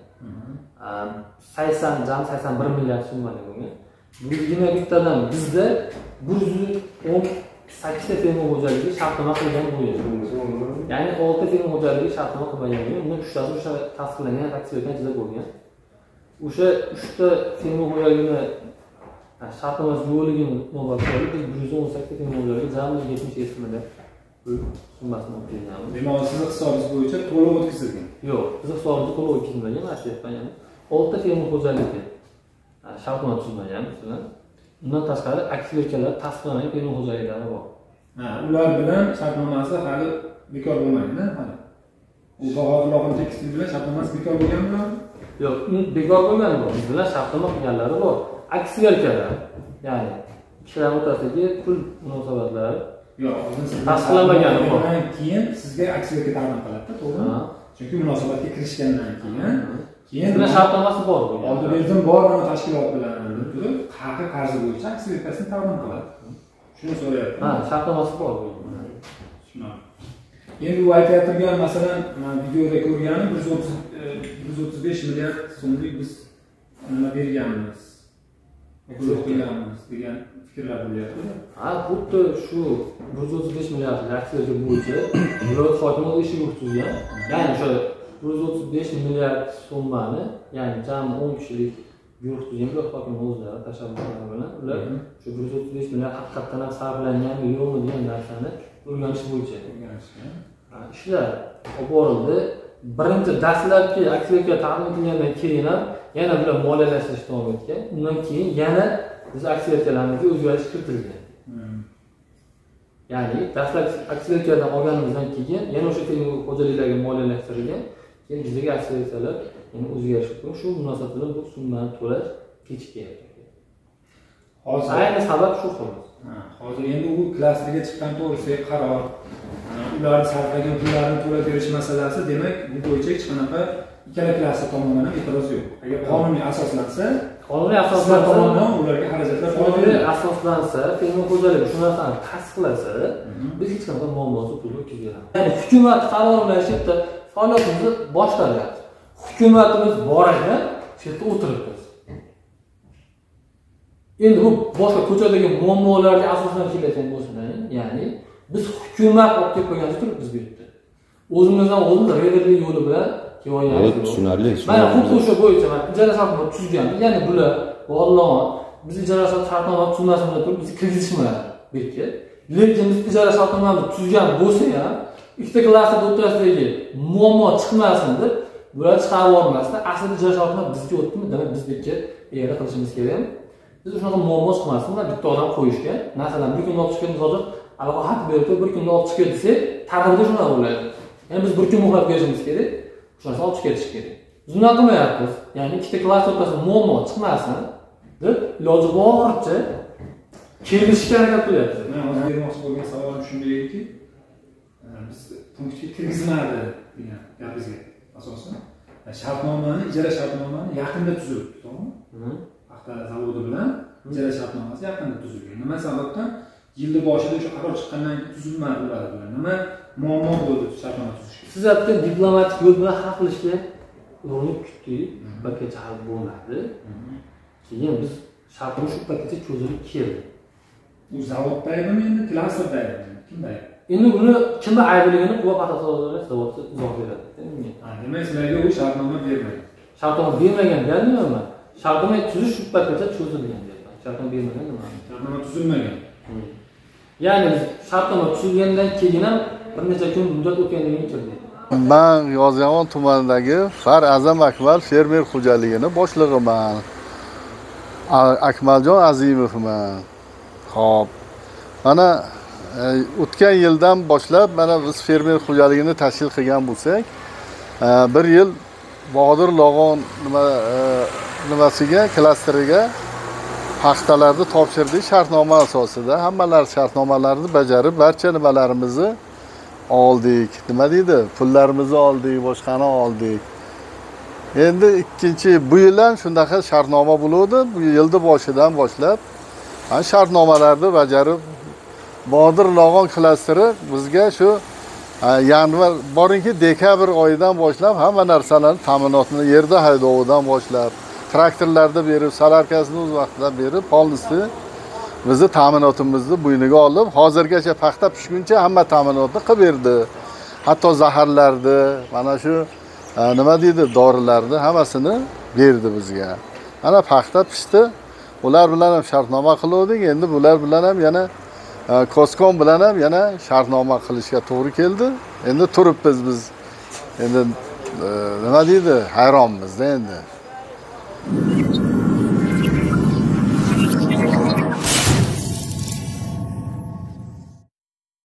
sakson jami sakson bir milliard so'mada bo'lgan. bir yuz yigirma bittadan bizda bir yuz o'n sakkiz ta fermer xo'jaligi shartnoma qilgan bo'lgan. Ya'ni olti fermer xo'jaligi shartnoma qilmagan bo'lgan. Undan uchtasi o'sha tasdiqlangan aksiyalarga ichida bo'lgan. O'sha uchta fermer xo'jaligini shartnomasi yo'qligini inobatga olib, biz bir yuz o'n sakkiz ta fermer xo'jaligi jami yetmish yetti milliard pul summasini o'tkazganmiz. Demak, siz hisobingiz bo'yicha to'liq o'tkazilgan. Yo'q, biz hisobimizda to'liq o'tkazilmagan, aytyapman, ya'ni olti fermer xo'jaligi shartnoma tuzmagan bilan. Undan tashqari aksiyalar tasdiqlangan fermer xo'jaliklari bor. Ha, ular bilan shartnomasi hali bekor bo'lmagan-da, hali. U Bahodirlog'on tekstil bilan shartnomasi bekor bo'lganmi? Yo'q, bekor bo'lgani bor. Biz bilan shartnoma qilganlari bor. Aksiyalar, ya'ni kishilar o'rtasidagi pul munosabatlari yo'q, tasdiqlanmagan bor. Keyin sizga aksiyaga taqdim qiladi, to'g'rimi? Chunki munosabatga kirishgandan keyin keyin bilan shartnomasi bor bo'lgan. Oldi berdim bor mana tashkilot bilan turib, haqi qarzi bo'yicha aksiyasini taqdim qiladi. Shuni so'rayapman. Ha, shartnomasi bor bo'lgan. Tushundim. Endi u aytayotgan masalan, men videoda ko'rganim bir yuz o'ttiz besh milliard so'mlik biz nima berganmiz, pul qo'yganmiz degan fikrlar bo'lyapti. Ha, xuddi shu bir yuz o'ttiz besh milliard aksiyalar bo'yicha viloyat hokimi o'z ishiga tuzgan. Ya'ni o'sha bir yuz o'ttiz besh milliard so'mmani, ya'ni jami o'n kishilik guruh tuzgan viloyat hokimi o'zlari tashabbuslari bilan ular shu bir yuz o'ttiz besh milliard haqiqatdan ham sarflanganmi yo'qmi degan narsani o'rganish bo'yicha o'rganishgan. Ishlar olib borildi. Birinchi dastlabki aksiyaga taqdim etilgandan keyin ham yana bular moliyalashtirish davom etgan. Undan keyin yana biz aksiyalarimizga o'zgarish kiritilgan. Ya'ni dastlabki aksiyalardan olganimizdan keyin yana o'sha fermer xo'jaliklarga moliyalashtirilgan, keyin bizdagi aksiyalar yana o'zgarish qilgan. Shu munosabat bilan bu summani to'lash kechikyapti. Hozir ayni sabab shu xolos. Hozir endi u klasterga chiqqan to'g'risidagi qaror, ular sarflagan pullarni to'lab berish masalasi, demak, bu bo'yicha hech qanaqa ikkala klaster tomonidan ham e'tiroz yo'q. Agar qonuniy asoslansa, qonuniy asoslansa tomonidan ularga xarajatlar qonuniy asoslansa, fermer xo'jaligi shu narsani tasdiqlasa, biz hech qanaqa muammosi pul o'tkazib beramiz. Ya'ni hukumat qaror bilan shu yerda faoliyatimizni boshqaryapti. Hukumatimiz bor ekan, shu yerda o'tiribmiz. Endi bu boshqa ko'chadagi muammolarga asosan kelayotgan bo'lsa, ya'ni biz hukumat olib kelib qo'ygancha turibmiz bu yerda. O'zimizdan o'zimiz rederlik yo'li bilan kelayapmiz. Tushunarli. Mana xuddi o'sha bo'yicha mana ijara shartnoma tuzganmiz. Ya'ni bular valloh biz ijara shartnoma tuzmasdan turib bizni kirgizishmaydi bu yerga. Lekin biz ijara shartnomani tuzgan bo'lsa ham, ikkita klaster o'rtasidagi muammo chiqmasin deb bular chiqarib yubormasdan, aslida ijara shartnoma bizga o'tdimi, demak biz bu yerga ega qilishimiz kerak. Biz shunaqa muammo chiqmasin, bitta odam qo'yishga, masalan, bir kun olib chiqib hozir aloqa haq berib, bir kunda olib chiqib desak, tartibda shunaqa bo'ladi. Ya'ni biz bir kun muhlab berishimiz kerak, shunaqasi olib chiqish kerak. Biz bunaqa qilmayapmiz. Ya'ni ikkita klass o'rtasida muammo chiqmasin deb iloji boricha kelishishga harakat qilyapmiz. Men hozir bermoqchi bo'lgan savolim shunday ediki, biz punktga kirgizmadi degan gapingizga asosan, shartnomani, ijara shartnomani yaqinda tuzildi, to'g'rimi? Paxta zavodi bilan ijara shartnomasi yaqinda tuzilgan. Nima sababdan yilni boshida o'sha qaror chiqqandan keyin tuzilmadi ular bilan? Nima muammo bo'ldi shartnoma tuzishga? Siz aytgan diplomatik yo'l bilan hal qilishga urinib kutdik, bakkacha hal bo'lmadi. Keyin biz shartnoma shu bakkacha cho'zilib keldi. U zavoddagimi endi, klasterdagimi? Kimda? Endi buni kimda aybligini Quva paxta zavodidan zavodda izoh beradi. Demak, sizlarga u shartnoma bermagan. Shartnoma bermagan deyapman. Shartnoma tuzish shu paytgacha cho'zilgan deyapman. Shartnoma bermagan nima? Shartnoma tuzilmagan. Ya'ni shartnoma tuzilgandan keyin ham bir necha kun muddat o'tgandan keyin kirdi. Men Yozyovon tumanidagi Far Azam Akmal fermer xo'jaligini boshlig'iman. Akmaljon Azimovman. Xo'p. Mana o'tgan yildan boshlab mana biz fermer xo'jaligini tashkil qilgan bo'lsak, bir yil Bahodir Log'on nima nimasiga, klasteriga paxtalarni topshirdik shartnoma asosida. Hammalar shartnomalarni bajarib, barcha nimalarimizni oldik. Nima deydi? Pullarimizni oldik, boshqani oldik. Endi ikkinchi bu yil ham shunaqa shartnoma bo'ldi. Bu yilni boshidan boshlab ana shartnomalarni bajarib, Bahodir Log'on klasteri bizga shu yanvar borinki dekabr oyidan boshlab hamma narsalarni ta'minotini yerda haydovidan boshlab, traktorlarda berib, salarkasini o'z vaqtida berib, polnisni bizni ta'minotimizni bo'yniga olib, hozirgacha paxta pishguncha hamma ta'minotni qilib berdi. Hatto zaharlarni, mana shu nima deydi, dorilarni hammasini berdi bizga. Mana paxta pishdi. Ular bilan ham shartnoma qildik. Endi bular bilan ham yana Koskon bilan ham yana shartnoma qilishga to'g'ri keldi. Endi turibmiz biz. Endi nima deydi, hayronmiz-da endi.